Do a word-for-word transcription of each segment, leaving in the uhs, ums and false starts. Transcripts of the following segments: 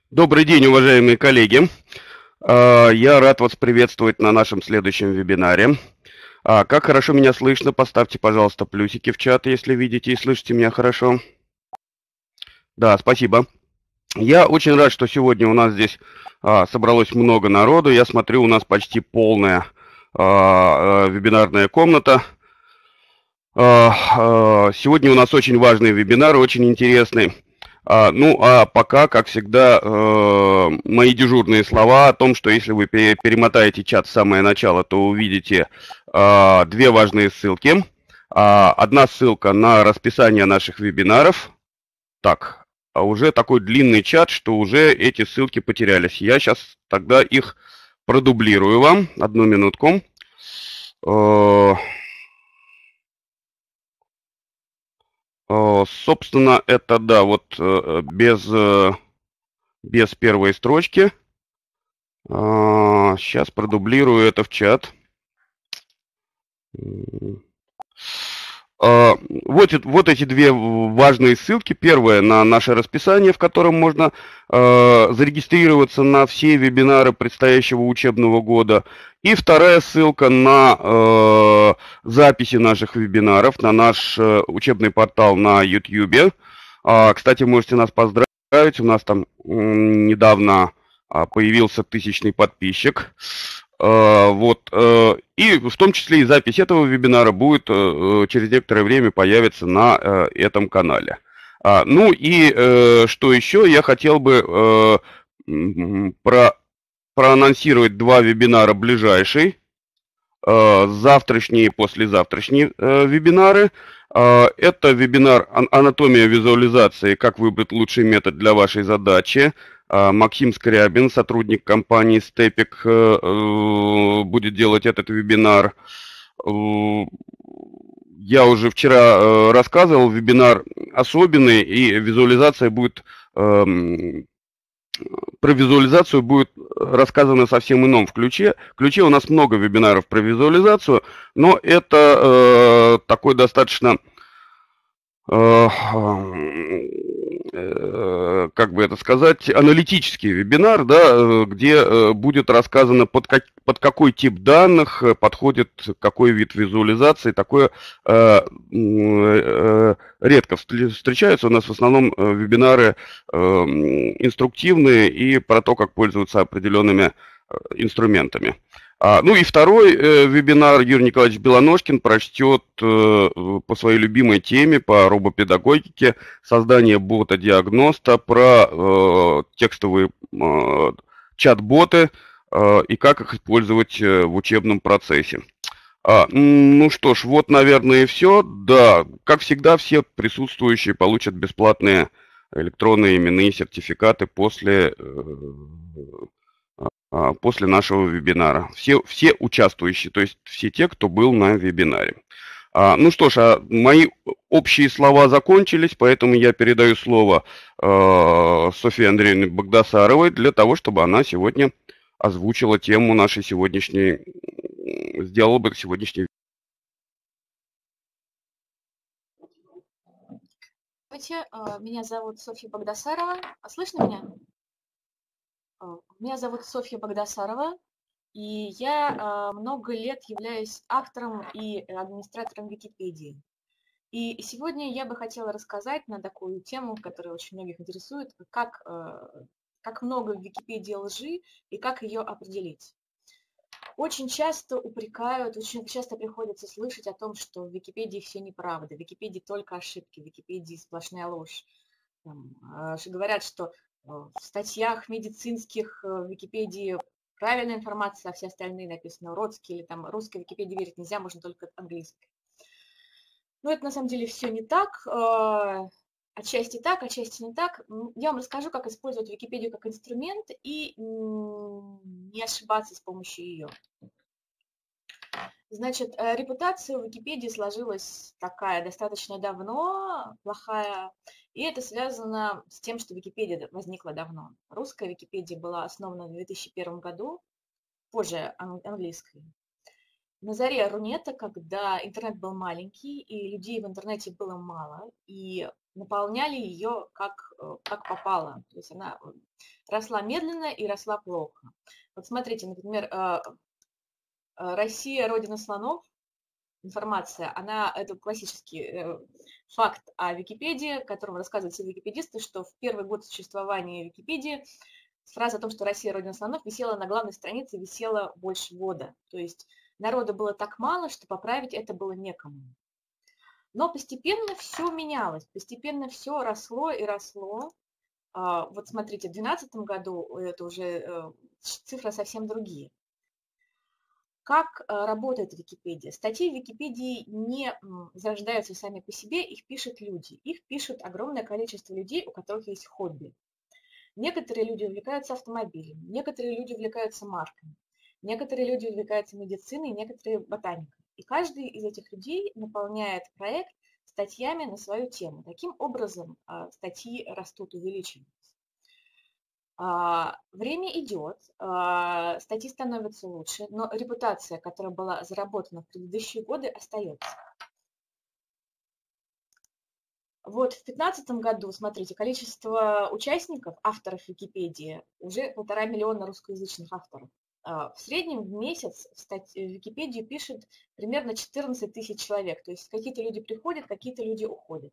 Добрый день, уважаемые коллеги. А, Я рад вас приветствовать на нашем следующем вебинаре. А, Как хорошо меня слышно, поставьте, пожалуйста, плюсики в чат, если видите и слышите меня хорошо. Да, спасибо. Я очень рад, что сегодня у нас здесь а, собралось много народу. Я смотрю, у нас почти полная а, а, вебинарная комната. А, а, Сегодня у нас очень важный вебинар, очень интересный. А, Ну, а пока, как всегда, э, мои дежурные слова о том, что если вы пере- перемотаете чат в самое начало, то увидите а, две важные ссылки. А, Одна ссылка на расписание наших вебинаров. Так, а уже такой длинный чат, что уже эти ссылки потерялись. Я сейчас тогда их продублирую вам. Одну минутку. Э, э, Собственно, это, да, вот э, без, э, без первой строчки. Сейчас продублирую это в чат. А, Вот, эт- вот эти две важные ссылки. Первая на наше расписание, в котором можно э, зарегистрироваться на все вебинары предстоящего учебного года. И вторая ссылка на э, записи наших вебинаров, на наш э, учебный портал на YouTube. А, кстати, можете нас поздравить. У нас там м, недавно а, появился тысячный подписчик. А, Вот. э, И в том числе и запись этого вебинара будет э, э, через некоторое время появиться на э, этом канале. А, Ну и э, что еще? Я хотел бы э, м, про, проанонсировать два вебинара ближайший. Э, Завтрашние и послезавтрашние э, вебинары. Э, Это вебинар «Ан- «Анатомия визуализации. Как выбрать лучший метод для вашей задачи». А, Максим Скрябин, сотрудник компании Степик, э, э, будет делать этот вебинар. Э, Я уже вчера э, рассказывал, вебинар особенный, и визуализация будет эм, про визуализацию будет рассказано в совсем ином в ключе. В ключе у нас много вебинаров про визуализацию, но это э, такой достаточно э, э, как бы это сказать, аналитический вебинар, да, э, где э, будет рассказано, под, как, под какой тип данных э, подходит какой вид визуализации. Такое э, э, редко встречается. У нас в основном э, вебинары э, инструктивные и про то, как пользоваться определенными э, инструментами. А, ну и второй э, вебинар Юрий Николаевич Белоножкин прочтет э, по своей любимой теме, по робопедагогике, создание бота-диагноста, про э, текстовые э, чат-боты э, и как их использовать э, в учебном процессе. А, ну что ж, вот, наверное, и все. Да, как всегда, все присутствующие получат бесплатные электронные именные сертификаты после э, а, после нашего вебинара. Все, все участвующие, то есть все те, кто был на вебинаре. А, ну что ж, а мои общие слова закончились, поэтому я передаю слово э, Софье Андреевне Багдасаровой для того, чтобы она сегодня озвучила тему нашей сегодняшней, сделала бы сегодняшний. Здравствуйте, меня зовут Софья Багдасарова. А слышно меня? Меня зовут Софья Багдасарова, и я много лет являюсь автором и администратором Википедии. И сегодня я бы хотела рассказать на такую тему, которая очень многих интересует, как, как много в Википедии лжи и как ее определить. Очень часто упрекают, очень часто приходится слышать о том, что в Википедии все неправда, в Википедии только ошибки, в Википедии сплошная ложь. Там, говорят, что в статьях медицинских в Википедии правильная информация, а все остальные написаны уродские, или там русской Википедии верить нельзя, можно только английской. Но это на самом деле все не так. Отчасти так, отчасти не так. Я вам расскажу, как использовать Википедию как инструмент и не ошибаться с помощью ее. Значит, репутация у Википедии сложилась такая достаточно давно, плохая, и это связано с тем, что Википедия возникла давно. Русская Википедия была основана в две тысячи первом году, позже английской. На заре Рунета, когда интернет был маленький, и людей в интернете было мало, и наполняли ее как, как попало. То есть она росла медленно и росла плохо. Вот смотрите, например, Россия – родина слонов. Информация, она, это классический факт о Википедии, которым рассказывают все википедисты, что в первый год существования Википедии фраза о том, что Россия – родина слонов, висела на главной странице, висела больше года. То есть народа было так мало, что поправить это было некому. Но постепенно все менялось, постепенно все росло и росло. Вот смотрите, в две тысячи двенадцатом году это уже цифры совсем другие. Как работает Википедия? Статьи в Википедии не зарождаются сами по себе, их пишут люди. Их пишут огромное количество людей, у которых есть хобби. Некоторые люди увлекаются автомобилями, некоторые люди увлекаются марками, некоторые люди увлекаются медициной, некоторые ботаникой. И каждый из этих людей наполняет проект статьями на свою тему. Таким образом, статьи растут, увеличиваются. Время идет, статьи становятся лучше, но репутация, которая была заработана в предыдущие годы, остается. Вот в две тысячи пятнадцатом году, смотрите, количество участников, авторов Википедии, уже полтора миллиона русскоязычных авторов. В среднем в месяц в, статье, в Википедию пишет примерно четырнадцать тысяч человек. То есть какие-то люди приходят, какие-то люди уходят.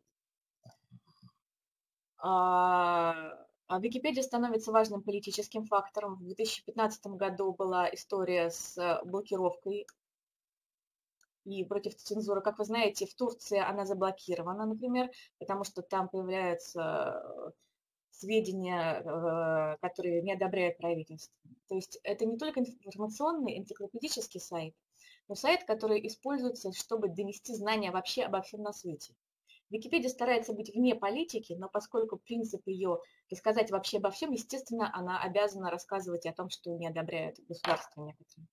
Википедия становится важным политическим фактором. В две тысячи пятнадцатом году была история с блокировкой и против цензуры. Как вы знаете, в Турции она заблокирована, например, потому что там появляются сведения, которые не одобряет правительство. То есть это не только информационный, энциклопедический сайт, но сайт, который используется, чтобы донести знания вообще обо всем на свете. Википедия старается быть вне политики, но поскольку принцип ее рассказать вообще обо всем, естественно, она обязана рассказывать о том, что не одобряют государство некоторые.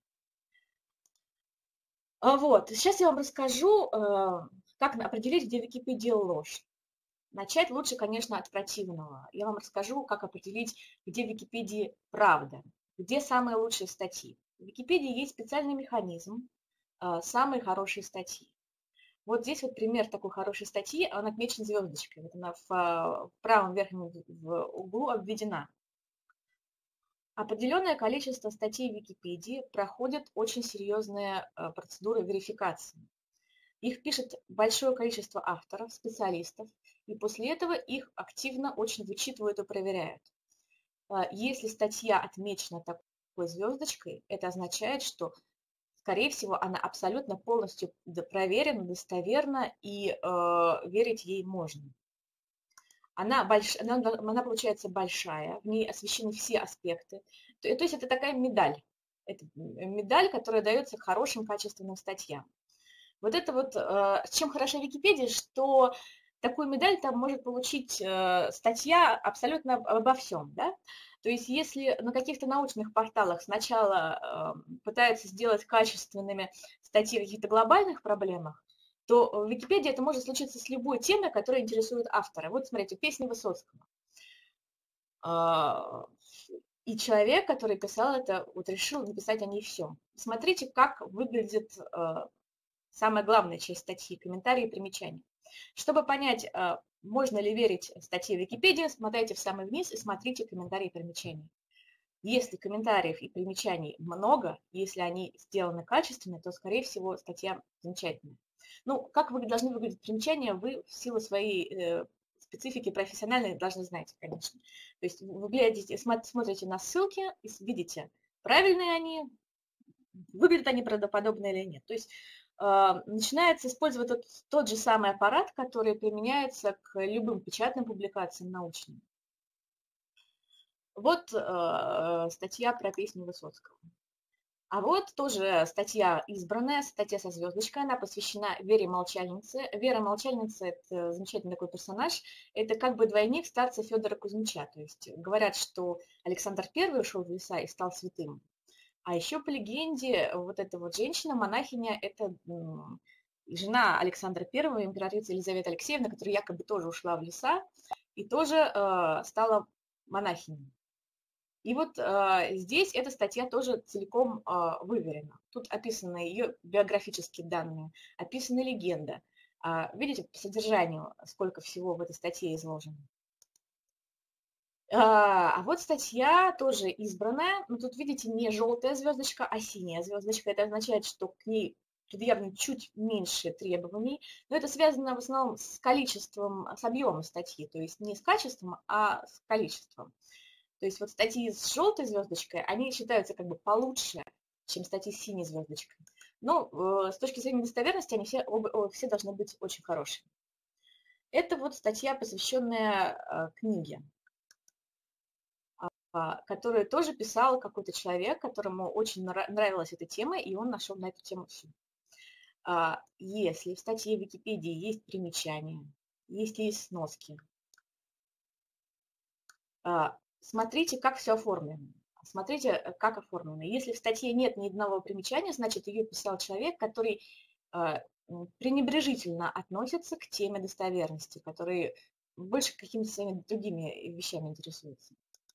Вот, сейчас я вам расскажу, как определить, где в Википедии ложь. Начать лучше, конечно, от противного. Я вам расскажу, как определить, где в Википедии правда, где самые лучшие статьи. В Википедии есть специальный механизм, самые хорошие статьи. Вот здесь вот пример такой хорошей статьи, он отмечен звездочкой. Вот она в, в правом верхнем углу обведена. Определенное количество статей в Википедии проходят очень серьезные процедуры верификации. Их пишет большое количество авторов, специалистов, и после этого их активно очень вычитывают и проверяют. Если статья отмечена такой звездочкой, это означает, что скорее всего, она абсолютно полностью проверена, достоверна, и э, верить ей можно. Она, больш... она, она получается большая, в ней освещены все аспекты. То, то есть это такая медаль. Это медаль, которая дается хорошим качественным статьям. Вот это вот, э, чем хороша Википедия, что такую медаль там может получить э, статья абсолютно обо всем, да? То есть если на каких-то научных порталах сначала э, пытаются сделать качественными статьи о каких-то глобальных проблемах, то в Википедии это может случиться с любой темой, которая интересует автора. Вот смотрите, песни Высоцкого. Э, и человек, который писал это, вот решил написать о ней все. Смотрите, как выглядит э, самая главная часть статьи, комментарии и примечания. Чтобы понять, можно ли верить статье в Википедии, смотрите в самый вниз и смотрите комментарии и примечания. Если комментариев и примечаний много, если они сделаны качественно, то, скорее всего, статья замечательная. Ну, как вы должны выглядеть примечания, вы в силу своей э, специфики профессиональной должны знать, конечно. То есть вы глядите, смотрите на ссылки и видите, правильные они, выглядят они правдоподобно или нет. То есть начинается использовать тот, тот же самый аппарат, который применяется к любым печатным публикациям научным. Вот э, статья про песню Высоцкого. А вот тоже статья избранная, статья со звездочкой, она посвящена Вере Молчальнице. Вера Молчальница – это замечательный такой персонаж, это как бы двойник старца Федора Кузьмича. То есть говорят, что Александр Первый ушел в леса и стал святым. А еще по легенде, вот эта вот женщина-монахиня, это жена Александра Первого, императрица Елизавета Алексеевна, которая якобы тоже ушла в леса и тоже э, стала монахиней. И вот э, здесь эта статья тоже целиком э, выверена. Тут описаны ее биографические данные, описана легенда, Видите, по содержанию, сколько всего в этой статье изложено. А вот статья тоже избранная, но тут, видите, не желтая звездочка, а синяя звездочка. Это означает, что к ней предъявлено чуть меньше требований, но это связано в основном с количеством, с объемом статьи, то есть не с качеством, а с количеством. То есть вот статьи с желтой звездочкой, они считаются как бы получше, чем статьи с синей звездочкой. Но э, с точки зрения достоверности они все, оба, все должны быть очень хорошими. Это вот статья, посвященная э, книге, которую тоже писал какой-то человек, которому очень нравилась эта тема, и он нашел на эту тему все. Если в статье в Википедии есть примечания, если есть сноски, смотрите, как все оформлено. Смотрите, как оформлено. Если в статье нет ни одного примечания, значит, ее писал человек, который пренебрежительно относится к теме достоверности, который больше какими-то своими другими вещами интересуется.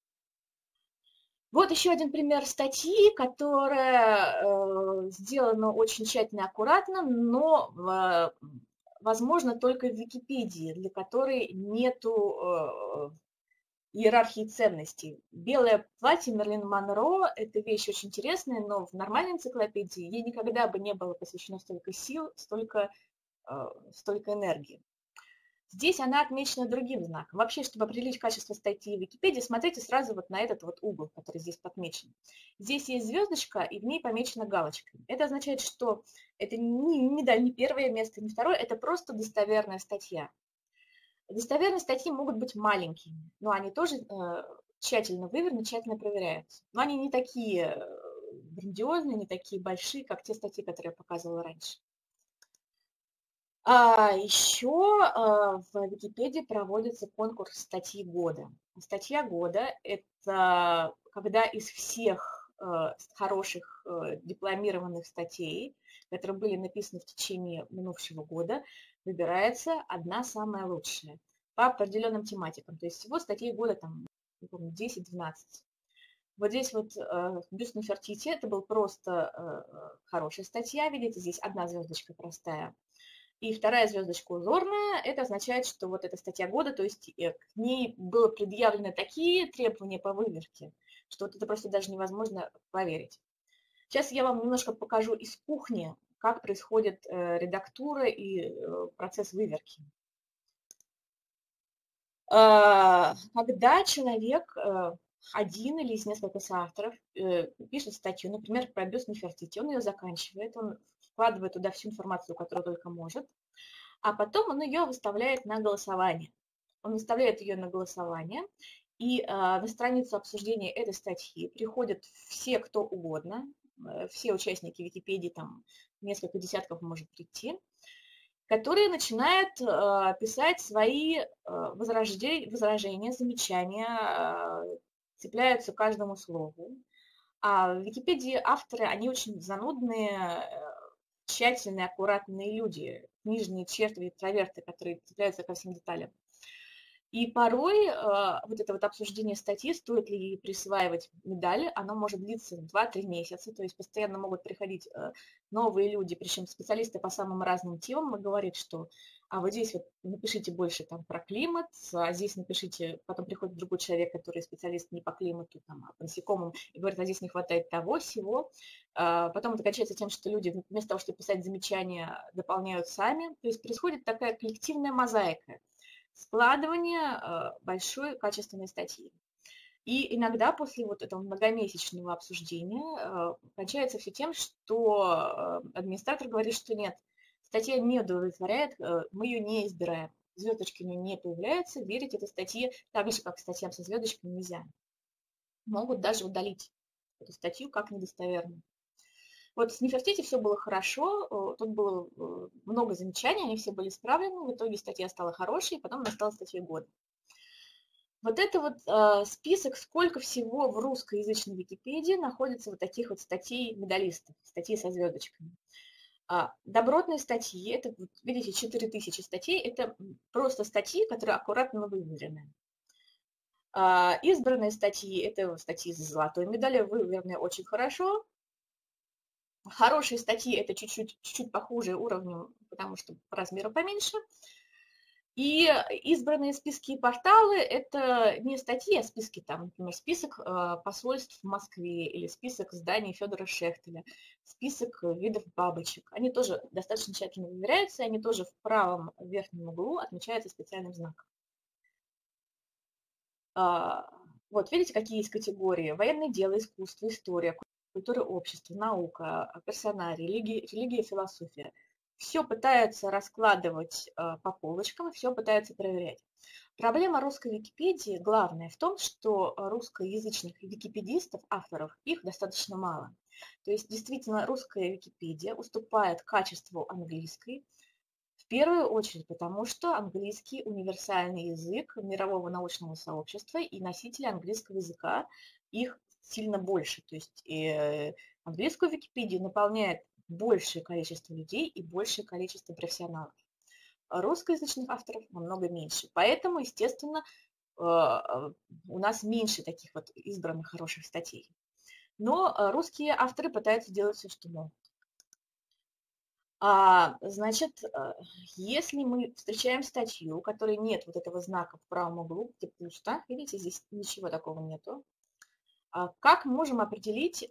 Вот еще один пример статьи, которая э, сделана очень тщательно и аккуратно, но, э, возможно, только в Википедии, для которой нету э, иерархии ценностей. Белое платье Мерлин Монро – это вещь очень интересная, но в нормальной энциклопедии ей никогда бы не было посвящено столько сил, столько, э, столько энергии. Здесь она отмечена другим знаком. Вообще, чтобы определить качество статьи в Википедии, смотрите сразу вот на этот вот угол, который здесь подмечен. Здесь есть звездочка, и в ней помечена галочка. Это означает, что это не, не, да, не первое место, не второе, это просто достоверная статья. Достоверные статьи могут быть маленькими, но они тоже э, тщательно выверены, тщательно проверяются. Но они не такие грандиозные, не такие большие, как те статьи, которые я показывала раньше. А еще а, в Википедии проводится конкурс статьи года. Статья года – это когда из всех а, хороших а, дипломированных статей, которые были написаны в течение минувшего года, выбирается одна самая лучшая по определенным тематикам. То есть всего статей года там десять-двенадцать. Вот здесь вот э, «Бюст Нефертити» – это был просто э, хорошая статья. Видите, здесь одна звездочка простая. И вторая звездочка узорная, это означает, что вот эта статья года, то есть к ней было предъявлены такие требования по выверке, что вот это просто даже невозможно поверить. Сейчас я вам немножко покажу из кухни, как происходит редактура и процесс выверки. Когда человек, один или из нескольких соавторов, пишет статью, например, про «Бюст Нефертити», он ее заканчивает, он вкладывает туда всю информацию, которую только может, а потом он ее выставляет на голосование. Он выставляет ее на голосование, и на страницу обсуждения этой статьи приходят все, кто угодно, все участники Википедии, там несколько десятков может прийти, которые начинают писать свои возражения, замечания, цепляются к каждому слову. А в Википедии авторы, они очень занудные, тщательные, аккуратные люди, книжные черти, интроверты, которые цепляются ко всем деталям. И порой э, вот это вот обсуждение статьи, стоит ли ей присваивать медали, оно может длиться два-три месяца, то есть постоянно могут приходить э, новые люди, причем специалисты по самым разным темам, и говорят, что а вот здесь вот напишите больше там про климат, а здесь напишите, потом приходит другой человек, который специалист не по климату, там, а по насекомым, и говорит, а здесь не хватает того, всего. А потом это кончается тем, что люди вместо того, чтобы писать замечания, дополняют сами, то есть происходит такая коллективная мозаика, складывание большой качественной статьи. И иногда после вот этого многомесячного обсуждения кончается все тем, что администратор говорит, что нет, статья не удовлетворяет, мы ее не избираем. Звездочки у нее не появляются, верить этой статье так же, как статьям со звездочками, нельзя. Могут даже удалить эту статью как недостоверную. Вот с Нефертити все было хорошо, тут было много замечаний, они все были исправлены, в итоге статья стала хорошей, и потом она стала статьей года. Вот это вот э, список, сколько всего в русскоязычной Википедии находится вот таких вот статей медалистов, статей со звездочками. А, добротные статьи, это, видите, четыре тысячи статей, это просто статьи, которые аккуратно выверены. А, избранные статьи, это статьи с золотой медалью, выверенные очень хорошо. Хорошие статьи это чуть-чуть чуть-чуть похуже уровнем, потому что по размеру поменьше. И избранные списки и порталы – это не статьи, а списки, там, например, список э, посольств в Москве или список зданий Федора Шехтеля, список видов бабочек. Они тоже достаточно тщательно выверяются, и они тоже в правом верхнем углу отмечаются специальным знаком. А, вот, видите, какие есть категории? Военное дело, искусство, история, культура общества, наука, персонарий, религия, религия, философия. Все пытаются раскладывать э, по полочкам, все пытаются проверять. Проблема русской Википедии главная в том, что русскоязычных википедистов, авторов, их достаточно мало. То есть действительно русская Википедия уступает качеству английской, в первую очередь потому, что английский универсальный язык мирового научного сообщества и носители английского языка, их сильно больше. То есть э, английскую Википедию наполняет большее количество людей и большее количество профессионалов. Русскоязычных авторов намного меньше. Поэтому, естественно, у нас меньше таких вот избранных хороших статей. Но русские авторы пытаются делать все, что могут. А, значит, если мы встречаем статью, у которой нет вот этого знака в правом углу, где пусто, видите, здесь ничего такого нету, как можем определить,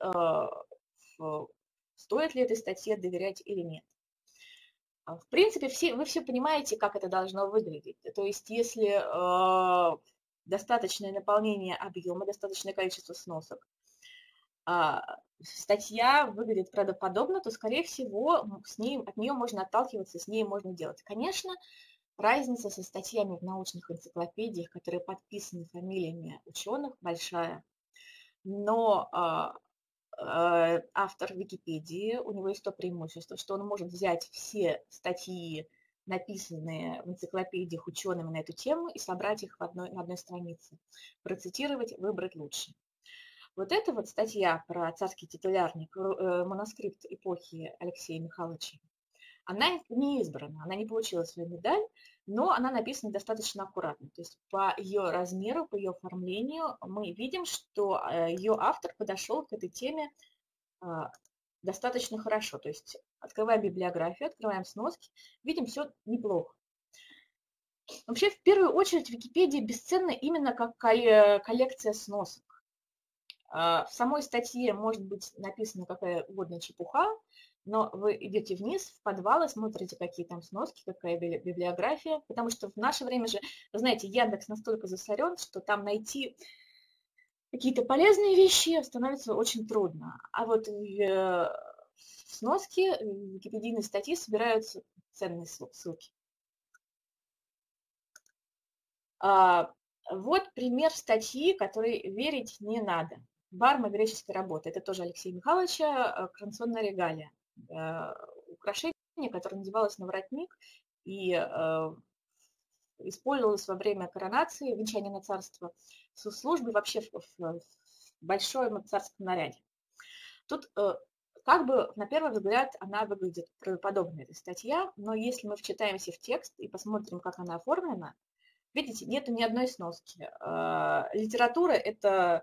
стоит ли этой статье доверять или нет? В принципе, все, вы все понимаете, как это должно выглядеть. То есть, если э, достаточное наполнение объема, достаточное количество сносок, э, статья выглядит правдоподобно, то, скорее всего, с ней, от нее можно отталкиваться, с ней можно делать. Конечно, разница со статьями в научных энциклопедиях, которые подписаны фамилиями ученых, большая, но э, автор Википедии, у него есть то преимущество, что он может взять все статьи, написанные в энциклопедиях учеными на эту тему, и собрать их в одной, на одной странице, процитировать, выбрать лучше. Вот эта вот статья про царский титулярник, манускрипт эпохи Алексея Михайловича, она не избрана, она не получила свою медаль, но она написана достаточно аккуратно. То есть по ее размеру, по ее оформлению мы видим, что ее автор подошел к этой теме достаточно хорошо. То есть открываем библиографию, открываем сноски, видим, все неплохо. Вообще, в первую очередь, Википедия бесценна именно как коллекция сносок. В самой статье может быть написана какая угодно чепуха, но вы идете вниз, в подвал, и смотрите, какие там сноски, какая библиография, потому что в наше время же, вы знаете, Яндекс настолько засорен, что там найти какие-то полезные вещи становится очень трудно. А вот в сноске, в википедийной статьи собираются ценные ссылки. Вот пример статьи, которой верить не надо. Барма греческой работы. Это тоже Алексея Михайловича, коронационная регалия. Украшение, которое надевалось на воротник и использовалось во время коронации, венчания на царство, с службой вообще в, в большом царском наряде. Тут как бы на первый взгляд она выглядит правдоподобно, эта статья, но если мы вчитаемся в текст и посмотрим, как она оформлена, видите, нету ни одной сноски. Литература – это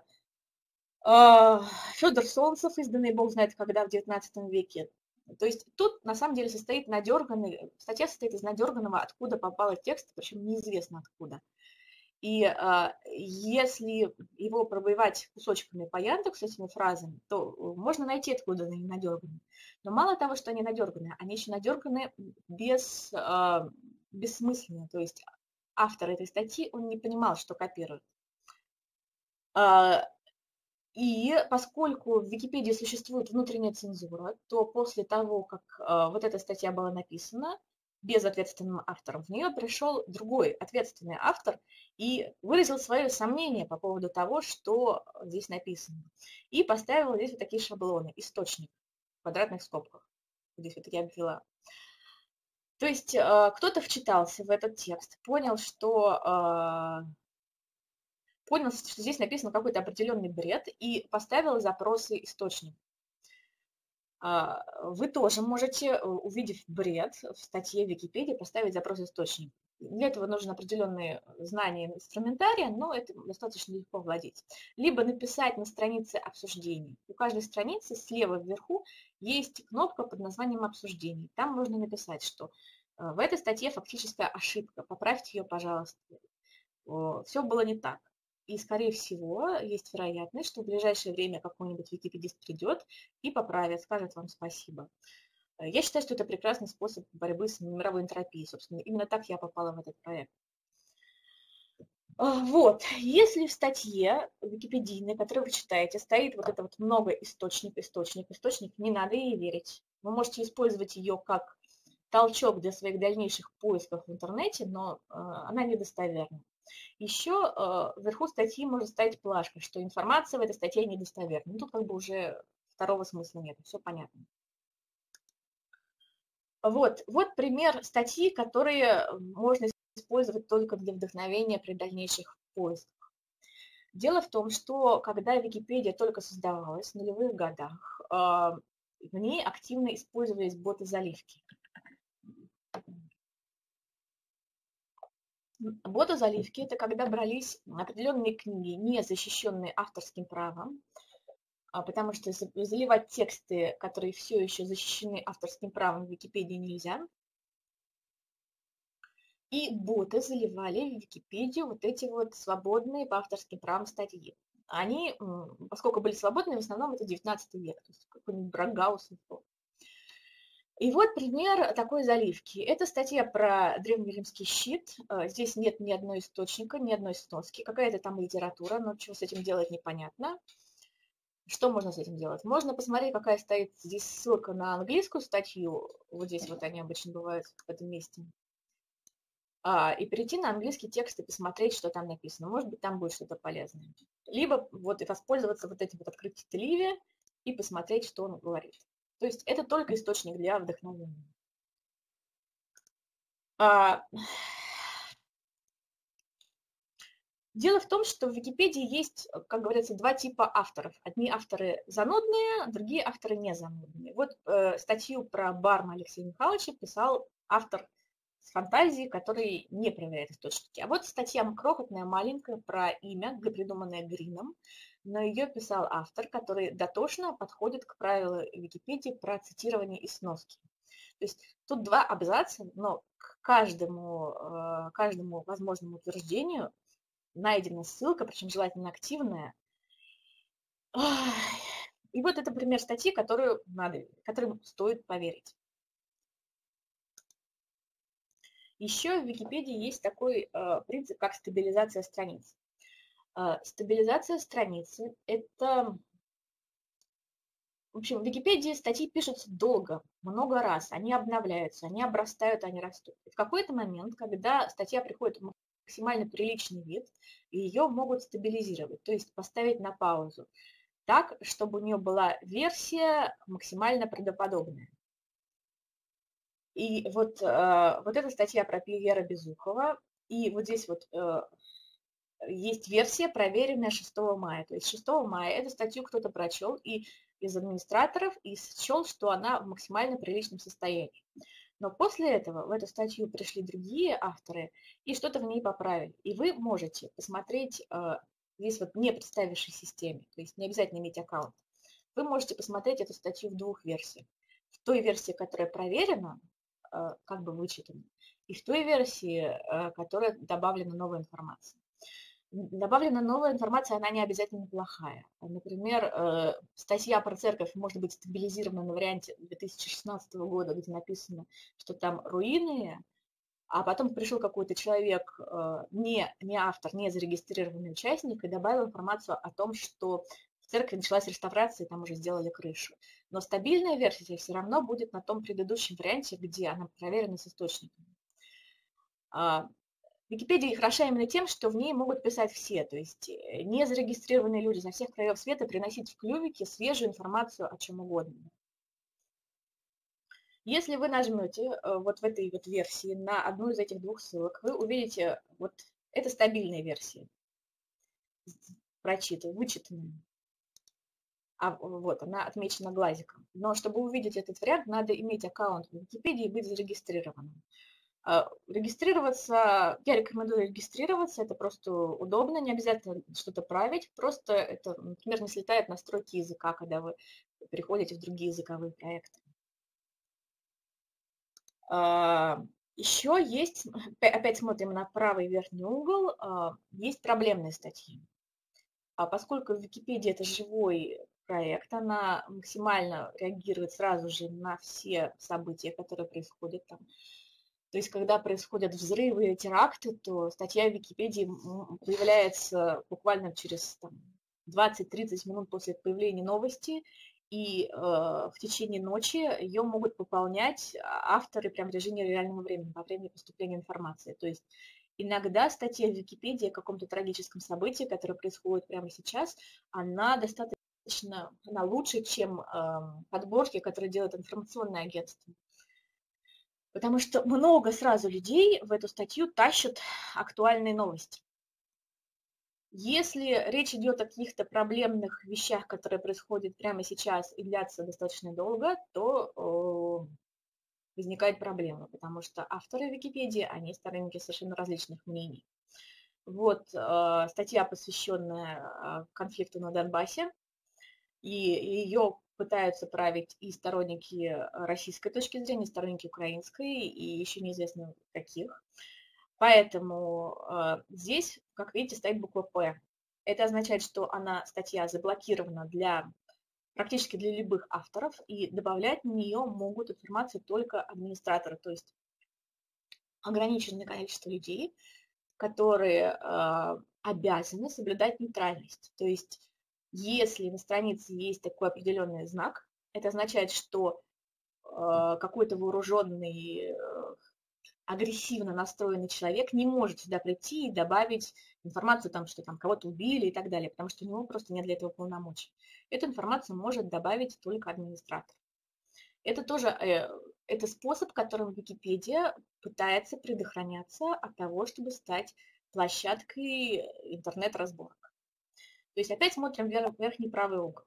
Федор Солнцев, изданный бог знает когда, в девятнадцатом веке. То есть тут на самом деле состоит надерганный, статья состоит из надерганного, откуда попал текст, причем неизвестно откуда. И э, если его пробивать кусочками по Яндексу с этими фразами, то можно найти, откуда они надерганы. Но мало того, что они надерганы, они еще надерганы без, э, бессмысленно. То есть автор этой статьи, он не понимал, что копирует. Э, И поскольку в Википедии существует внутренняя цензура, то после того, как э, вот эта статья была написана безответственным автором, в нее пришел другой ответственный автор и выразил свое сомнение по поводу того, что здесь написано. И поставил здесь вот такие шаблоны, источник в квадратных скобках. Здесь вот я обвела. То есть э, кто-то вчитался в этот текст, понял, что... Э, понял, что здесь написан какой-то определенный бред и поставил запросы источник. Вы тоже можете, увидев бред в статье в Википедии, поставить запрос источник. Для этого нужны определенные знания инструментария, но это достаточно легко владеть. Либо написать на странице обсуждений. У каждой страницы слева вверху есть кнопка под названием «Обсуждений». Там можно написать, что в этой статье фактическая ошибка, поправьте ее, пожалуйста. Все было не так. И, скорее всего, есть вероятность, что в ближайшее время какой-нибудь википедист придет и поправит, скажет вам спасибо. Я считаю, что это прекрасный способ борьбы с мировой энтропией. Собственно, именно так я попала в этот проект. Вот, если в статье википедийной, которую вы читаете, стоит вот это вот много источник, источник, источник, не надо ей верить. Вы можете использовать ее как толчок для своих дальнейших поисков в интернете, но она недостоверна. Еще э, вверху статьи может стоять плашка, что информация в этой статье недостоверна. Ну, тут как бы уже второго смысла нет, все понятно. Вот, вот пример статьи, которые можно использовать только для вдохновения при дальнейших поисках. Дело в том, что когда Википедия только создавалась в нулевых годах, э, в ней активно использовались боты-заливки. Боты-заливки – это когда брались определенные книги, не защищенные авторским правом, потому что заливать тексты, которые все еще защищены авторским правом, в Википедии нельзя. И боты заливали в Википедию вот эти вот свободные по авторским правам статьи. Они, поскольку были свободные, в основном это девятнадцатый век, то есть какой-нибудь Брагаус. И вот пример такой заливки. Это статья про древнеримский щит. Здесь нет ни одного источника, ни одной сноски. Какая-то там литература, но чего с этим делать непонятно. Что можно с этим делать? Можно посмотреть, какая стоит здесь ссылка на английскую статью. Вот здесь вот они обычно бывают в этом месте. И перейти на английский текст и посмотреть, что там написано. Может быть, там будет что-то полезное. Либо вот и воспользоваться вот этим вот открытием Тливи и посмотреть, что он говорит. То есть это только источник для вдохновения. Дело в том, что в Википедии есть, как говорится, два типа авторов. Одни авторы занудные, другие авторы не занудные. Вот э, статью про Барма Алексея Михайловича писал автор с фантазией, который не проверяет источники. А вот статья крохотная, маленькая, про имя, придуманное Грином, но ее писал автор, который дотошно подходит к правилу Википедии про цитирование и сноски. То есть тут два абзаца, но к каждому, каждому возможному утверждению найдена ссылка, причем желательно активная. И вот это пример статьи, которую надо, которой стоит поверить. Еще в Википедии есть такой э, принцип, как стабилизация страниц. Э, стабилизация страницы – это… В общем, в Википедии статьи пишутся долго, много раз, они обновляются, они обрастают, они растут. И в какой-то момент, когда статья приходит в максимально приличный вид, ее могут стабилизировать, то есть поставить на паузу, так, чтобы у нее была версия максимально правдоподобная. И вот, э, вот эта статья про Пьера Безухова, и вот здесь вот э, есть версия, проверенная шестого мая. То есть шестого мая эту статью кто-то прочел и из администраторов и счел, что она в максимально приличном состоянии. Но после этого в эту статью пришли другие авторы и что-то в ней поправили. И вы можете посмотреть э, здесь вот не представившей системе, то есть не обязательно иметь аккаунт. Вы можете посмотреть эту статью в двух версиях. В той версии, которая проверена, как бы вычитана, и в той версии, которая добавлена новая информация. Добавлена новая информация, она не обязательно плохая. Например, статья про церковь может быть стабилизирована на варианте две тысячи шестнадцатого года, где написано, что там руины, а потом пришел какой-то человек, не, не автор, не зарегистрированный участник, и добавил информацию о том, что в церкви началась реставрация, и там уже сделали крышу. Но стабильная версия все равно будет на том предыдущем варианте, где она проверена с источниками. Википедия хороша именно тем, что в ней могут писать все, то есть не зарегистрированные люди со всех краев света приносить в клювике свежую информацию о чем угодно. Если вы нажмете вот в этой вот версии на одну из этих двух ссылок, вы увидите, вот это стабильная версия, прочитанная, вычитанная. А вот она отмечена глазиком. Но чтобы увидеть этот вариант, надо иметь аккаунт в Википедии и быть зарегистрированным. Регистрироваться, я рекомендую регистрироваться, это просто удобно, не обязательно что-то править, просто это, например, не слетает настройки языка, когда вы переходите в другие языковые проекты. Еще есть, опять смотрим на правый верхний угол, есть проблемные статьи. А поскольку Википедия – это живой проект, она максимально реагирует сразу же на все события, которые происходят там. То есть, когда происходят взрывы, теракты, то статья в Википедии появляется буквально через двадцать-тридцать минут после появления новости, и э, в течение ночи ее могут пополнять авторы прямо в режиме реального времени, во время поступления информации. То есть иногда статья в Википедии о каком-то трагическом событии, которое происходит прямо сейчас, она достаточно она лучше, чем э, подборки, которые делает информационное агентство. Потому что много сразу людей в эту статью тащат актуальные новости. Если речь идет о каких-то проблемных вещах, которые происходят прямо сейчас и длятся достаточно долго, то э, возникает проблема, потому что авторы Википедии, они сторонники совершенно различных мнений. Вот э, статья, посвященная конфликту на Донбассе, и ее пытаются править и сторонники российской точки зрения, и сторонники украинской, и еще неизвестно каких. Поэтому э, здесь, как видите, стоит буква «П». Это означает, что она, статья, заблокирована для, практически для любых авторов, и добавлять на нее могут информацию только администраторы, то есть ограниченное количество людей, которые э, обязаны соблюдать нейтральность. То есть если на странице есть такой определенный знак, это означает, что э, какой-то вооруженный, э, агрессивно настроенный человек не может сюда прийти и добавить информацию, там, что там кого-то убили и так далее, потому что у него просто нет для этого полномочий. Эту информацию может добавить только администратор. Это тоже э, это способ, которым Википедия пытается предохраняться от того, чтобы стать площадкой интернет-разборок. То есть опять смотрим вверх, верхний правый угол.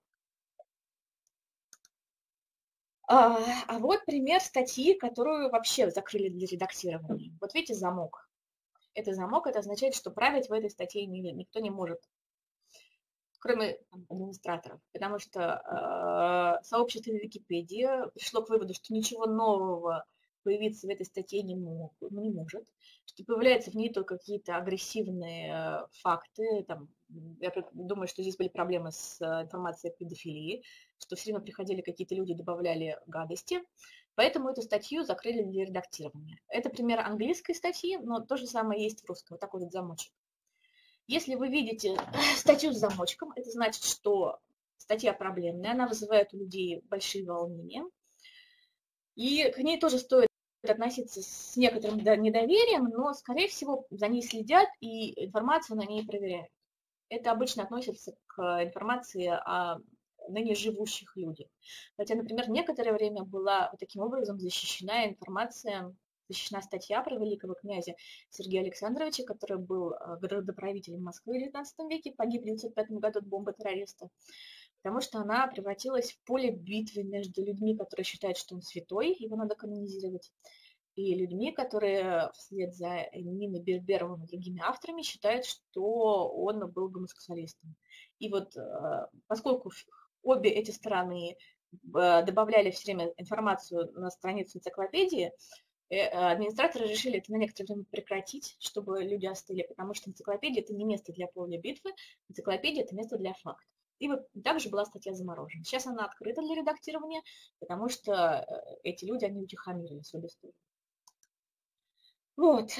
А, а вот пример статьи, которую вообще закрыли для редактирования. Вот видите, замок. Это замок, это означает, что править в этой статье никто не может, кроме там, администраторов, потому что э, сообщество Википедии пришло к выводу, что ничего нового появиться в этой статье не, мог, не может, что появляются в ней только какие-то агрессивные э, факты. Там, я думаю, что здесь были проблемы с э, информацией о педофилии, что все время приходили какие-то люди, добавляли гадости. Поэтому эту статью закрыли для редактирования. Это пример английской статьи, но то же самое есть в русском. Вот такой вот замочек. Если вы видите статью с замочком, это значит, что статья проблемная, она вызывает у людей большие волнения. И к ней тоже стоит относиться с некоторым недоверием, но, скорее всего, за ней следят и информацию на ней проверяют. Это обычно относится к информации о ныне живущих людях. Хотя, например, некоторое время была таким образом защищена информация, защищена статья про великого князя Сергея Александровича, который был градоправителем Москвы в девятнадцатом веке, погиб в девятьсот пятом году от бомбы террориста, потому что она превратилась в поле битвы между людьми, которые считают, что он святой, его надо канонизировать, и людьми, которые вслед за Ниной Берберовым и другими авторами считают, что он был гомосексуалистом. И вот поскольку обе эти стороны добавляли все время информацию на страницу энциклопедии, администраторы решили это на некоторое время прекратить, чтобы люди остыли, потому что энциклопедия – это не место для поля битвы, энциклопедия – это место для фактов. И вот также была статья заморожена. Сейчас она открыта для редактирования, потому что эти люди, они утихомирились в обе стороны. Вот.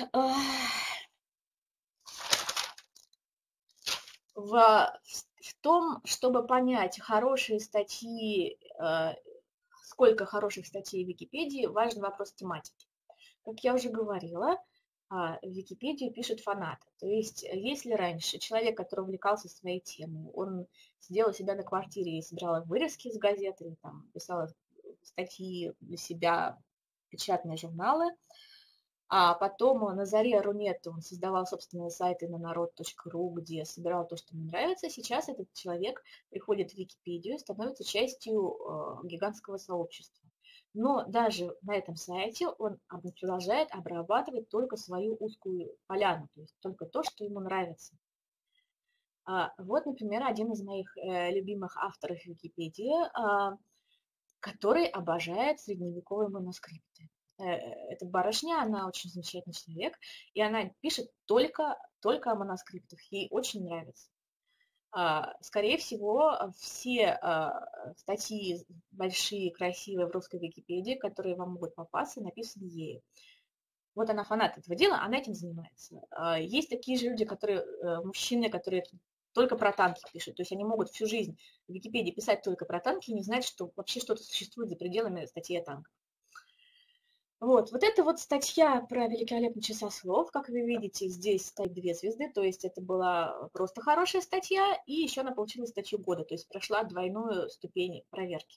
В, в том, чтобы понять хорошие статьи, сколько хороших статей в Википедии, важен вопрос тематики. Как я уже говорила, в Википедию пишут фанаты. То есть, если раньше человек, который увлекался своей темой, он сидел у себя на квартире и собирал вырезки из газеты, или там писал статьи для себя, печатные журналы, а потом на заре Рунета он создавал собственные сайты на народ точка ру, где собирал то, что ему нравится. Сейчас этот человек приходит в Википедию и становится частью э, гигантского сообщества. Но даже на этом сайте он продолжает обрабатывать только свою узкую поляну, то есть только то, что ему нравится. Вот, например, один из моих любимых авторов Википедии, который обожает средневековые манускрипты. Эта барышня, она очень замечательный человек, и она пишет только, только о манускриптах, ей очень нравится. Скорее всего, все статьи большие, красивые в русской Википедии, которые вам могут попасться, написаны ею. Вот она фанат этого дела, она этим занимается. Есть такие же люди, которые, мужчины, которые только про танки пишут. То есть они могут всю жизнь в Википедии писать только про танки и не знать, что вообще что-то существует за пределами статьи о танках. Вот, вот это вот статья про великолепный часослов. Как вы видите, здесь стоит две звезды, то есть это была просто хорошая статья, и еще она получила статью года, то есть прошла двойную ступень проверки.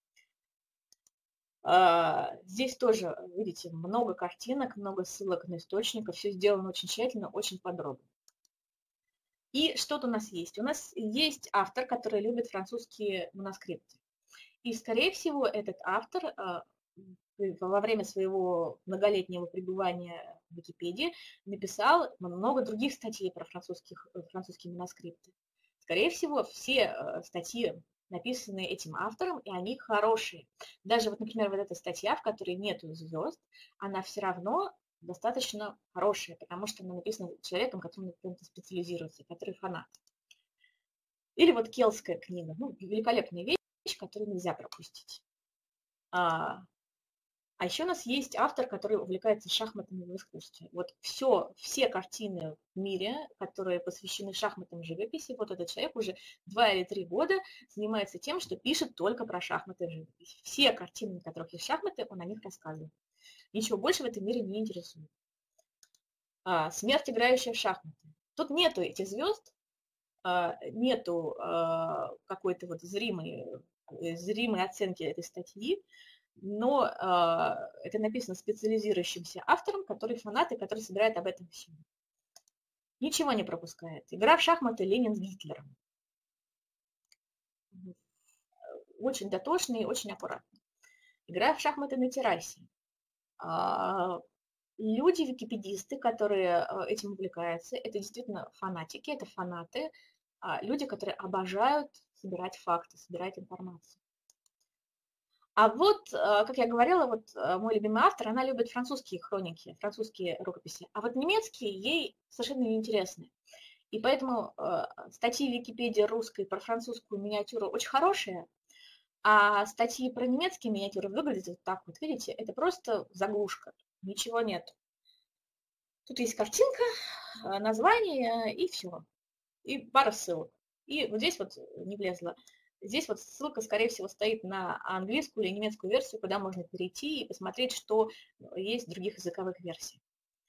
Здесь тоже, видите, много картинок, много ссылок на источников, все сделано очень тщательно, очень подробно. И что-то у нас есть. У нас есть автор, который любит французские манускрипты. И, скорее всего, этот автор во время своего многолетнего пребывания в Википедии написал много других статей про французских, французские манускрипты. Скорее всего, все статьи написаны этим автором, и они хорошие. Даже, вот, например, вот эта статья, в которой нету звезд, она все равно достаточно хорошая, потому что она написана человеком, который, например, специализируется, который фанат. Или вот Келская книга, ну, великолепная вещь, которую нельзя пропустить. А, а еще у нас есть автор, который увлекается шахматами в искусстве. Вот все, все картины в мире, которые посвящены шахматам в живописи, вот этот человек уже два или три года занимается тем, что пишет только про шахматы в живописи. Все картины, на которых есть шахматы, он о них рассказывает. Ничего больше в этом мире не интересует. А, смерть, играющая в шахматы. Тут нету этих звезд, а, нету а, какой-то вот зримой, зримой оценки этой статьи, но а, это написано специализирующимся автором, который фанат и который собирает об этом все. Ничего не пропускает. Игра в шахматы Ленин с Гитлером. Очень дотошный и очень аккуратный. Игра в шахматы на террасе. А, люди, википедисты, которые этим увлекаются, это действительно фанатики, это фанаты, люди, которые обожают собирать факты, собирать информацию. А вот, как я говорила, вот мой любимый автор, она любит французские хроники, французские рукописи, а вот немецкие ей совершенно неинтересны. И поэтому статьи в Википедии русской про французскую миниатюру очень хорошие, а статьи про немецкие миниатюры выглядят вот так вот, видите, это просто заглушка, ничего нет. Тут есть картинка, название и все, и пара ссылок. И вот здесь вот не влезла. Здесь вот ссылка, скорее всего, стоит на английскую или немецкую версию, куда можно перейти и посмотреть, что есть в других языковых версиях.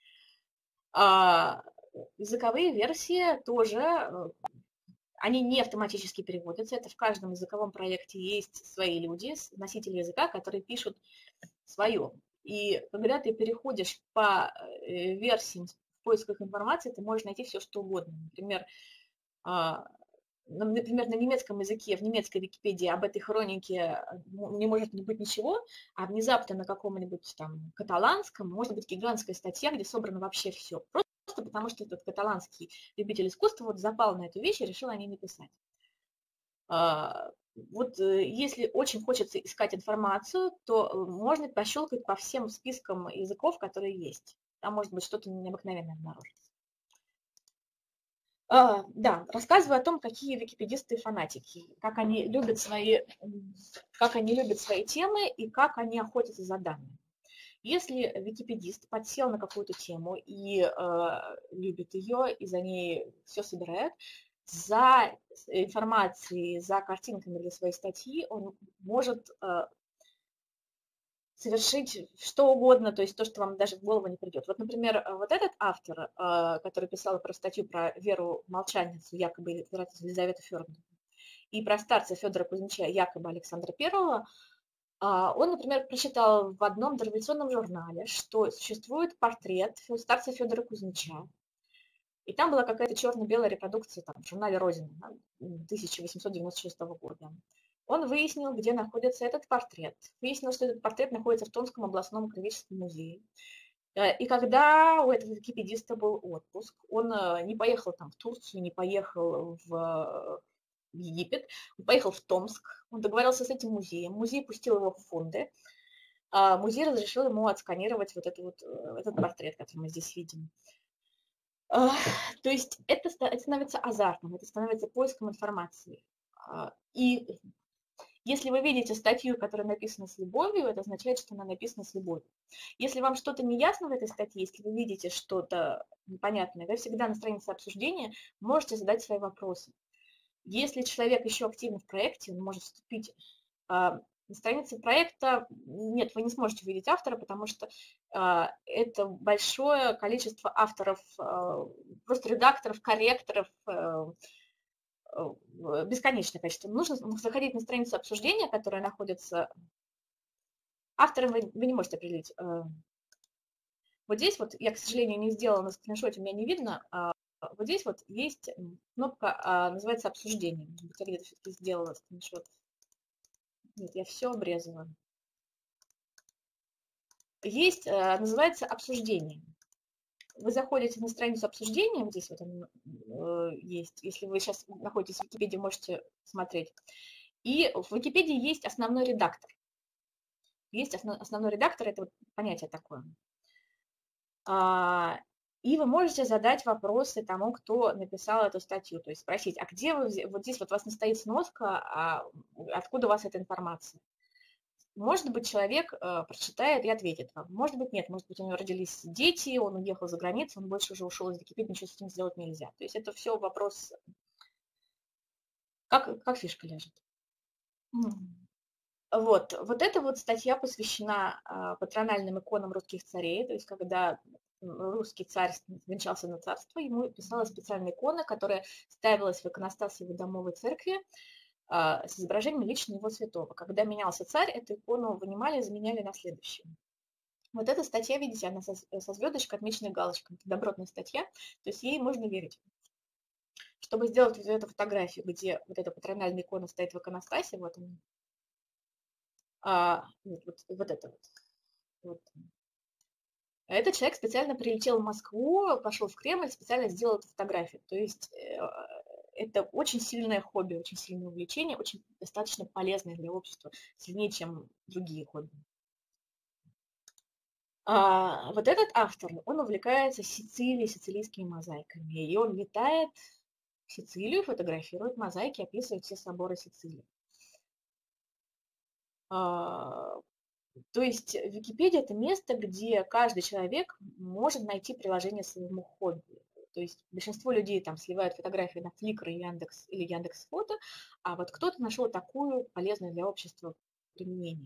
А языковые версии тоже, они не автоматически переводятся. Это в каждом языковом проекте есть свои люди, носители языка, которые пишут свое. И когда ты переходишь по версиям в поисках информации, ты можешь найти все, что угодно. Например, Например, на немецком языке, в немецкой Википедии об этой хронике не может быть ничего, а внезапно на каком-нибудь там каталанском может быть гигантская статья, где собрано вообще все. Просто потому что этот каталанский любитель искусства вот запал на эту вещь и решил о ней написать. Вот если очень хочется искать информацию, то можно пощелкать по всем спискам языков, которые есть. Там может быть что-то необыкновенное обнаружится. Uh, да, рассказываю о том, какие википедисты фанатики, как они любят свои, как они любят свои темы и как они охотятся за данными. Если википедист подсел на какую-то тему и uh, любит ее, и за ней все собирает, за информацией, за картинками для своей статьи он может uh, совершить что угодно, то есть то, что вам даже в голову не придет. Вот, например, вот этот автор, который писал про статью про Веру Молчаницу, якобы императрицу Елизавету Федоровну, и про старца Федора Кузьмича, якобы Александра Первого, он, например, прочитал в одном дореволюционном журнале, что существует портрет старца Федора Кузьмича, и там была какая-то черно-белая репродукция там, в журнале «Родина» тысяча восемьсот девяносто шестого года. Он выяснил, где находится этот портрет. Выяснил, что этот портрет находится в Томском областном краеведческом музее. И когда у этого википедиста был отпуск, он не поехал там в Турцию, не поехал в Египет, он поехал в Томск, он договорился с этим музеем, музей пустил его в фонды, а музей разрешил ему отсканировать вот, это вот этот портрет, который мы здесь видим. То есть это, это становится азартным, это становится поиском информации. И если вы видите статью, которая написана с любовью, это означает, что она написана с любовью. Если вам что-то не ясно в этой статье, если вы видите что-то непонятное, вы всегда на странице обсуждения можете задать свои вопросы. Если человек еще активен в проекте, он может вступить. На странице проекта нет, вы не сможете увидеть автора, потому что это большое количество авторов, просто редакторов, корректоров, бесконечное количество. Нужно заходить на страницу обсуждения, которая находится... Автором вы, вы не можете определить. Вот здесь вот, я, к сожалению, не сделала на скриншоте, у меня не видно. Вот здесь вот есть кнопка, называется «Обсуждение». Я где-то все-таки сделала скриншот. Нет, я все обрезала. Есть, называется «Обсуждение». Вы заходите на страницу обсуждения, вот здесь вот он э, есть, если вы сейчас находитесь в Википедии, можете смотреть. И в Википедии есть основной редактор. Есть основ, основной редактор, это вот понятие такое. А, и вы можете задать вопросы тому, кто написал эту статью, то есть спросить, а где вы, вот здесь вот у вас не стоит сноска, а откуда у вас эта информация? Может быть, человек э, прочитает и ответит вам. Может быть, нет. Может быть, у него родились дети, он уехал за границу, он больше уже ушел из Википедии, ничего с этим сделать нельзя. То есть это все вопрос, как, как фишка ляжет. Вот. Вот эта вот статья посвящена э, патрональным иконам русских царей, то есть когда русский царь венчался на царство, ему писалась специальная икона, которая ставилась в иконостас его домовой церкви, с изображением лично его святого. Когда менялся царь, эту икону вынимали и заменяли на следующую. Вот эта статья, видите, она со, со звездочкой, отмеченной галочкой. Это добротная статья, то есть ей можно верить. Чтобы сделать вот эту фотографию, где вот эта патрональная икона стоит в иконостасе, вот она. А, вот, вот, вот это вот. вот. Этот человек специально прилетел в Москву, пошел в Кремль, специально сделал эту фотографию. То есть это очень сильное хобби, очень сильное увлечение, очень достаточно полезное для общества, сильнее, чем другие хобби. А вот этот автор, он увлекается Сицилией, сицилийскими мозаиками, и он летает в Сицилию, фотографирует мозаики, описывает все соборы Сицилии. А, то есть Википедия – это место, где каждый человек может найти приложение своему хобби. То есть большинство людей там сливают фотографии на Flickr, Яндекс или Яндекс.Фото, а вот кто-то нашел такую полезную для общества применение.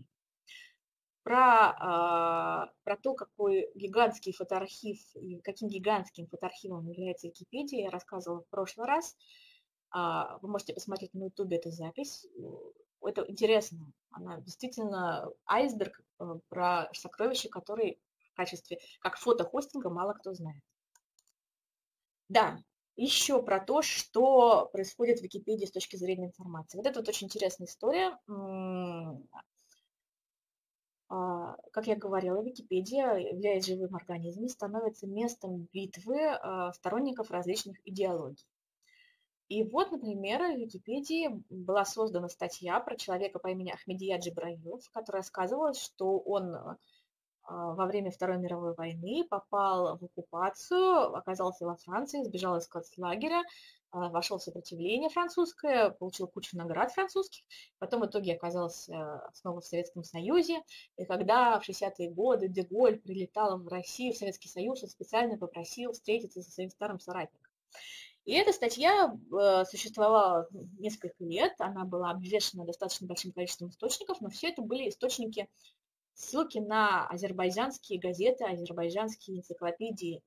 Про, про то, какой гигантский фотоархив и каким гигантским фотоархивом является Википедия, я рассказывала в прошлый раз. Вы можете посмотреть на ютубе эту запись. Это интересно. Она действительно айсберг про сокровища, которые в качестве, как фотохостинга, мало кто знает. Да, еще про то, что происходит в Википедии с точки зрения информации. Вот это вот очень интересная история. Как я говорила, Википедия, являясь живым организмом, становится местом битвы сторонников различных идеологий. И вот, например, в Википедии была создана статья про человека по имени Ахмедия Джибраилов, в которой рассказывалось, что он во время Второй мировой войны попал в оккупацию, оказался во Франции, сбежал из концлагеря, вошел в сопротивление французское, получил кучу наград французских, потом в итоге оказался снова в Советском Союзе. И когда в шестидесятые годы Де-Голь прилетал в Россию, в Советский Союз, он специально попросил встретиться со своим старым соратником. И эта статья существовала несколько лет, она была обвешана достаточно большим количеством источников, но все это были источники, ссылки на азербайджанские газеты, азербайджанские энциклопедии.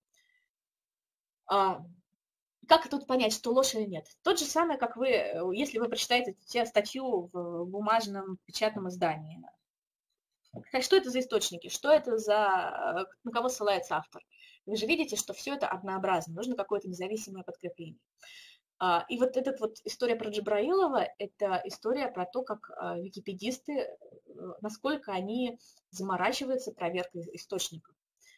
Как тут понять, что ложь или нет? Тот же самый, как вы, если вы прочитаете статью в бумажном печатном издании. Что это за источники? Что это за... На кого ссылается автор? Вы же видите, что все это однообразно. Нужно какое-то независимое подкрепление. А, И вот эта вот история про Джабраилова, это история про то, как а, википедисты, э, насколько они заморачиваются проверкой источников.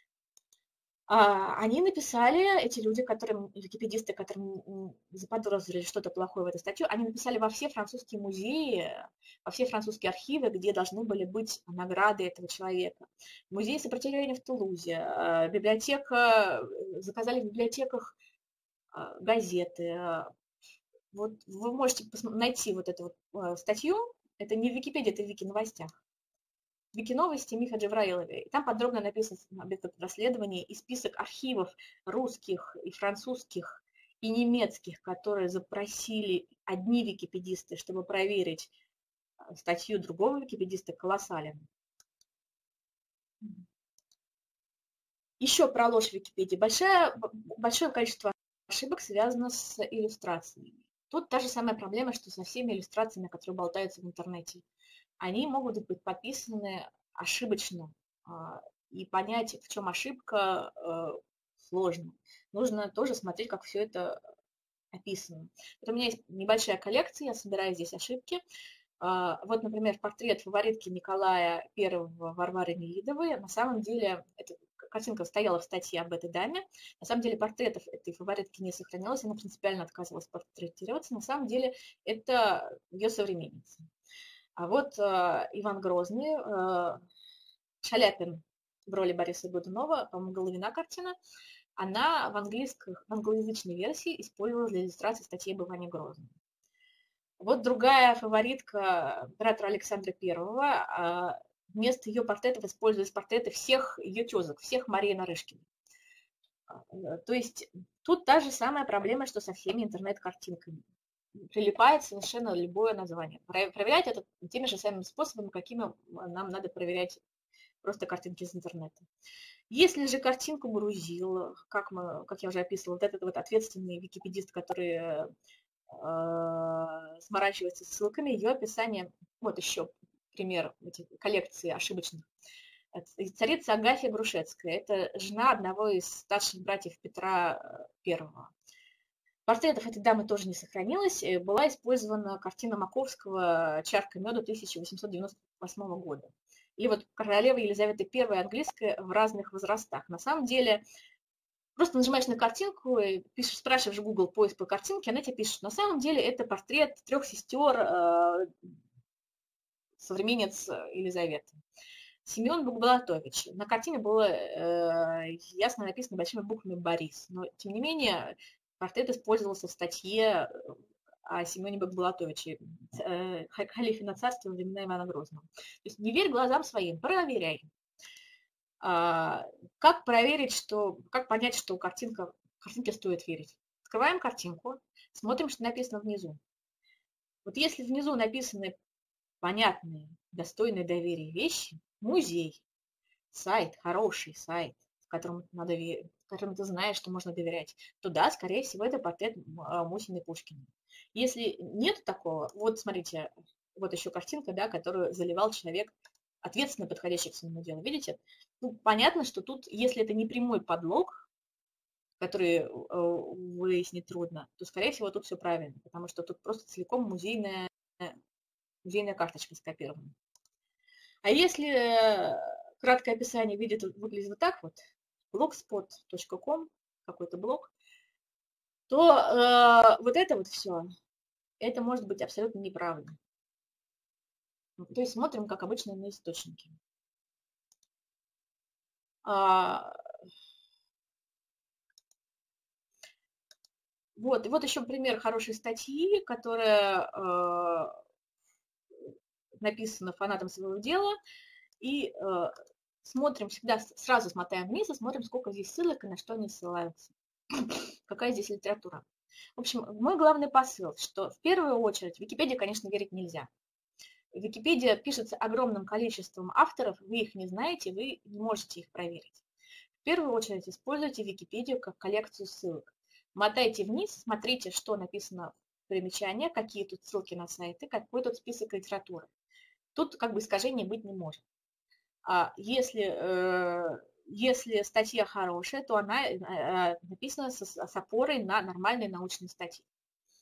А, Они написали, эти люди, которым, википедисты, которым м, заподозрили что-то плохое в этой статью, они написали во все французские музеи, во все французские архивы, где должны были быть награды этого человека. Музей сопротивления в Тулузе, а, библиотека, э, заказали в библиотеках а, газеты. а, Вот вы можете найти вот эту вот а, статью, это не в Википедии, это в Вики-новостях. Вики-новости Миха Джабраилове. И там подробно написан метод расследования и список архивов русских и французских и немецких, которые запросили одни википедисты, чтобы проверить статью другого википедиста, колоссален. Еще про ложь в Википедии. Большое, большое количество ошибок связано с иллюстрациями. Тут та же самая проблема, что со всеми иллюстрациями, которые болтаются в интернете. Они могут быть подписаны ошибочно, и понять, в чем ошибка, сложно. Нужно тоже смотреть, как все это описано. Вот у меня есть небольшая коллекция, я собираю здесь ошибки. Вот, например, портрет фаворитки Николая Первого Варвары Нелидовой. На самом деле, эта картинка стояла в статье об этой даме. На самом деле, портретов этой фаворитки не сохранилось, она принципиально отказывалась портретироваться. На самом деле, это ее современница. А вот э, Иван Грозный, э, Шаляпин в роли Бориса Годунова, по-моему, Головина картина, она в, английских, в англоязычной версии использовалась для иллюстрации статьи об Иване Грозном. Вот другая фаворитка императора Александра Первого, э, вместо ее портретов использовались портреты всех ее тезок, всех Марии Нарышкиной. Э, то есть тут та же самая проблема, что со всеми интернет-картинками. Прилипает совершенно любое название. Проверять это теми же самыми способами, какими нам надо проверять просто картинки из интернета. Если же картинку грузил, как, мы, как я уже описывала, вот этот вот ответственный википедист, который э, сморачивается ссылками, ее описание, вот еще пример этой коллекции ошибочных. Царица Агафья Грушецкая, это жена одного из старших братьев Петра Первого. Портретов этой дамы тоже не сохранилось. Была использована картина Маковского «Чарка меда» тысяча восемьсот девяносто восьмого года. Или вот королева Елизавета Первая английская в разных возрастах. На самом деле, просто нажимаешь на картинку, и пишешь, спрашиваешь в Google поиск по картинке, она тебе пишет, на самом деле это портрет трех сестер э, современниц Елизаветы. Семен Богболатович. На картине было э, ясно написано большими буквами «Борис». Но, тем не менее, портрет использовался в статье о Семене Богболатовиче «Халифе на царство во времена Ивана Грозного». То есть не верь глазам своим, проверяй. А, как проверить, что, как понять, что картинка, картинке стоит верить? Открываем картинку, смотрим, что написано внизу. Вот если внизу написаны понятные, достойные доверия вещи, музей, сайт, хороший сайт, которому надо верить, которому ты знаешь, что можно доверять, то да, скорее всего, это портрет Мусиной Пушкина. Если нет такого, вот смотрите, вот еще картинка, да, которую заливал человек, ответственно подходящий к своему делу. Видите? Ну, понятно, что тут, если это не прямой подлог, который выяснить трудно, то, скорее всего, тут все правильно, потому что тут просто целиком музейная, музейная карточка скопирована. А если краткое описание видит, выглядит вот так вот, blogspot точка ком, какой-то блог, то э, вот это вот все, это может быть абсолютно неправда. То есть смотрим, как обычно, на источники. А, вот, и вот еще пример хорошей статьи, которая э, написана фанатом своего дела, и э, смотрим всегда, сразу смотаем вниз и смотрим, сколько здесь ссылок и на что они ссылаются. Какая здесь литература. В общем, мой главный посыл, что в первую очередь в Википедии, конечно, верить нельзя. Википедия пишется огромным количеством авторов, вы их не знаете, вы не можете их проверить. В первую очередь используйте Википедию как коллекцию ссылок. Мотайте вниз, смотрите, что написано в примечании, какие тут ссылки на сайты, какой тут список литературы. Тут как бы искажений быть не может. А если, э, если статья хорошая, то она э, написана с, с опорой на нормальные научные статьи.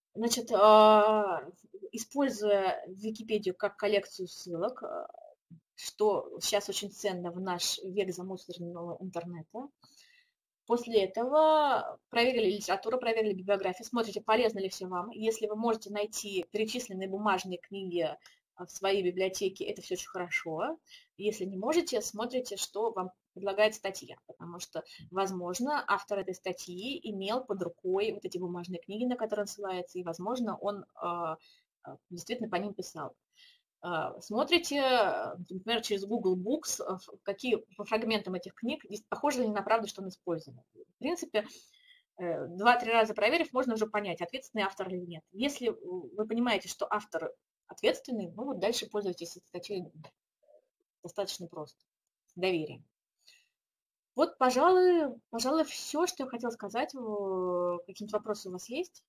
Значит, а, используя Википедию как коллекцию ссылок, а, что сейчас очень ценно в наш век замусоренного интернета, после этого проверили литературу, проверили библиографию, смотрите, полезно ли все вам. Если вы можете найти перечисленные бумажные книги в своей библиотеке, это все очень хорошо. Если не можете, смотрите, что вам предлагает статья, потому что, возможно, автор этой статьи имел под рукой вот эти бумажные книги, на которые он ссылается, и, возможно, он э, действительно по ним писал. Смотрите, например, через Google Books, какие по фрагментам этих книг, похоже ли на правду, что он использован. В принципе, два-три раза проверив, можно уже понять, ответственный автор или нет. Если вы понимаете, что автор ответственный, ну вот дальше пользуйтесь этой статьей достаточно просто, с доверием. Вот, пожалуй, пожалуй, все, что я хотела сказать. Какие-нибудь вопросы у вас есть?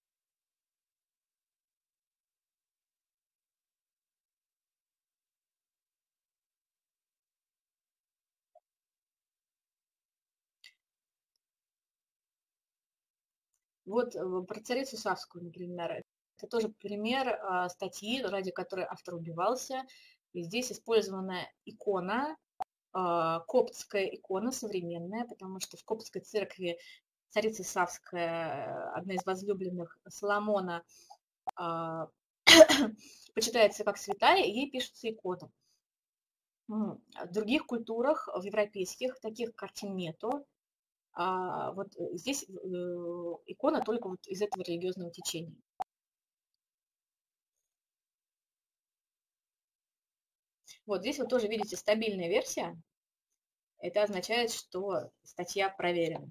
Вот про царицу Савскую, например. Это тоже пример статьи, ради которой автор убивался. И здесь использована икона, коптская икона современная, потому что в коптской церкви царица Савская, одна из возлюбленных Соломона, почитается как святая, и ей пишутся иконы. В других культурах, в европейских, таких картин нету. А вот здесь икона только вот из этого религиозного течения. Вот здесь вы тоже видите стабильная версия. Это означает, что статья проверена.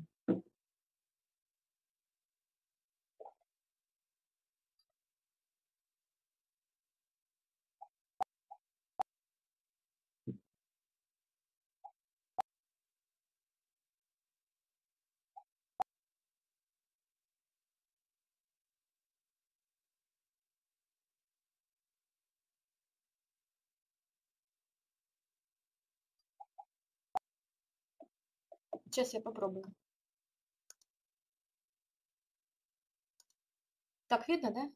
Сейчас я попробую. Так видно, да?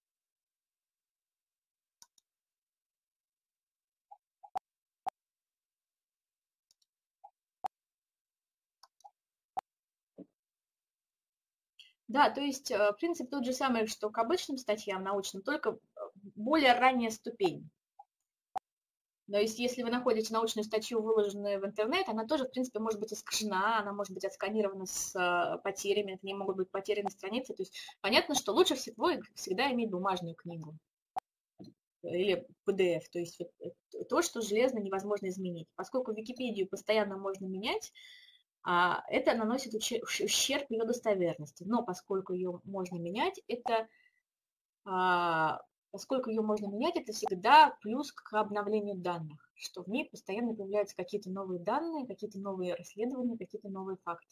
Да, то есть принцип тот же самый, что к обычным статьям научным, только более ранняя ступень. То есть если вы находите научную статью, выложенную в интернет, она тоже, в принципе, может быть искажена, она может быть отсканирована с потерями, это не могут быть потеряны страницы. То есть понятно, что лучше всего всегда иметь бумажную книгу или пи ди эф, то есть то, что железно невозможно изменить. Поскольку Википедию постоянно можно менять, это наносит ущерб ее достоверности. Но поскольку ее можно менять, это... Поскольку ее можно менять, это всегда плюс к обновлению данных, что в ней постоянно появляются какие-то новые данные, какие-то новые расследования, какие-то новые факты.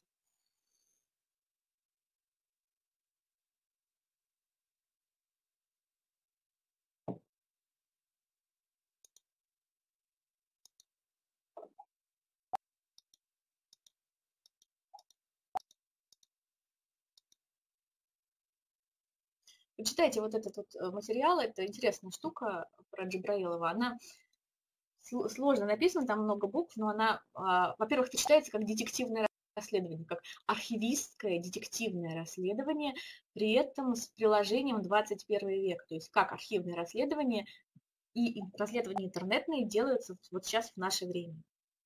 Почитайте вот этот вот материал, это интересная штука про Джабраилова. Она сложно написана, там много букв, но она, во-первых, это читается как детективное расследование, как архивистское детективное расследование, при этом с приложением двадцать первый век, то есть как архивное расследование и расследования интернетные делаются вот сейчас в наше время.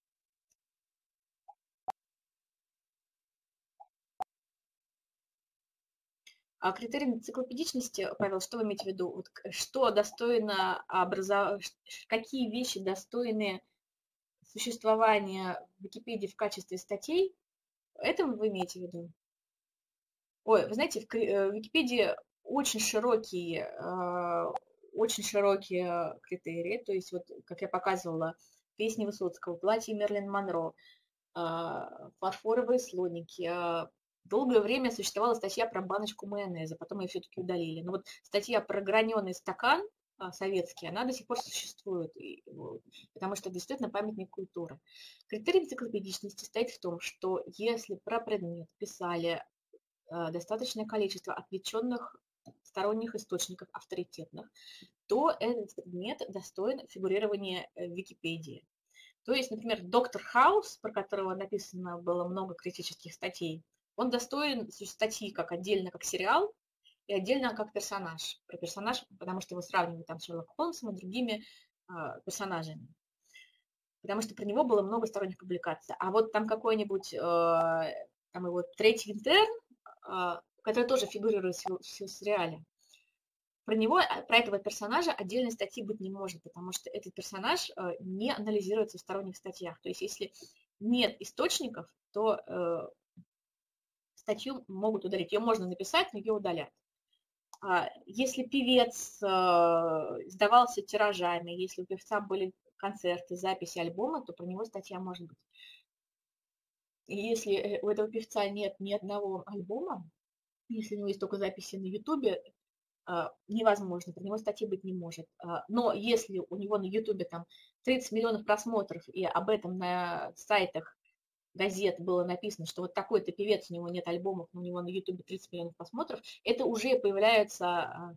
А критерий энциклопедичности, Павел, что вы имеете в виду? Вот что достойно образования, какие вещи достойны существования в Википедии в качестве статей? Это вы имеете в виду? Ой, вы знаете, в Википедии очень широкие, очень широкие критерии. То есть, вот, как я показывала, песни Высоцкого, платье Мерлин Монро, фарфоровые слоники. Долгое время существовала статья про баночку майонеза, потом ее все-таки удалили. Но вот статья про граненый стакан советский, она до сих пор существует, потому что это действительно памятник культуры. Критерий энциклопедичности стоит в том, что если про предмет писали достаточное количество отвлеченных сторонних источников авторитетных, то этот предмет достоин фигурирования в Википедии. То есть, например, доктор Хаус, про которого написано было много критических статей, он достоин статьи как отдельно как сериал и отдельно как персонаж. Про персонаж, потому что его сравнивают там с Шерлоком Холмсом и другими э, персонажами. Потому что про него было много сторонних публикаций. А вот там какой-нибудь, э, там его третий интерн, э, который тоже фигурирует в, в сериале, про него, про этого персонажа отдельной статьи быть не может, потому что этот персонаж э, не анализируется в сторонних статьях. То есть если нет источников, то э, статью могут удалить. Ее можно написать, но ее удалят. А если певец э, сдавался тиражами, если у певца были концерты, записи, альбомы, то про него статья может быть. И если у этого певца нет ни одного альбома, если у него есть только записи на Ютубе, невозможно, про него статьи быть не может. Но если у него на Ютубе там тридцать миллионов просмотров, и об этом на сайтах газет было написано, что вот такой-то певец, у него нет альбомов, но у него на Ютубе тридцать миллионов просмотров, это уже появляется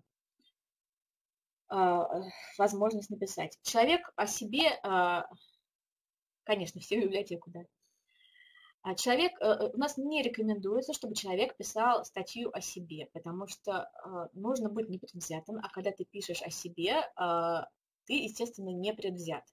возможность написать. Человек о себе, конечно, все в библиотеку, да. Человек, у нас не рекомендуется, чтобы человек писал статью о себе, потому что нужно быть непредвзятым, а когда ты пишешь о себе, ты, естественно, не предвзят.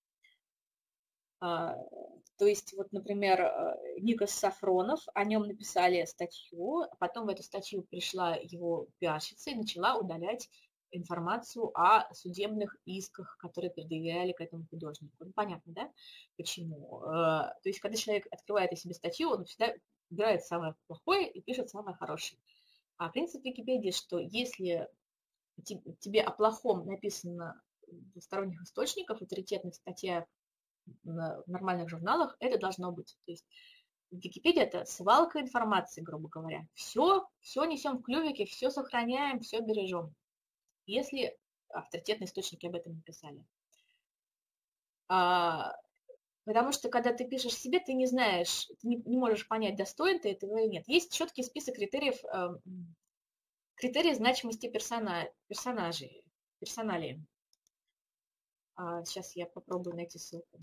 То есть, вот, например, Никос Сафронов, о нем написали статью, а потом в эту статью пришла его пиарщица и начала удалять информацию о судебных исках, которые предъявляли к этому художнику. Ну, понятно, да? Почему? То есть, когда человек открывает о себе статью, он всегда убирает самое плохое и пишет самое хорошее. А принцип Википедии, что если тебе о плохом написано в сторонних источниках, авторитетных статьях, в нормальных журналах, это должно быть. То есть Википедия – это свалка информации, грубо говоря. Все, все несем в клювике, все сохраняем, все бережем. Если авторитетные источники об этом написали. А, потому что, когда ты пишешь себе, ты не знаешь, ты не, не можешь понять, достоин ты этого или нет. Есть четкий список критериев, э, критерии значимости персона, персонажей, персоналии. А, сейчас я попробую найти ссылку.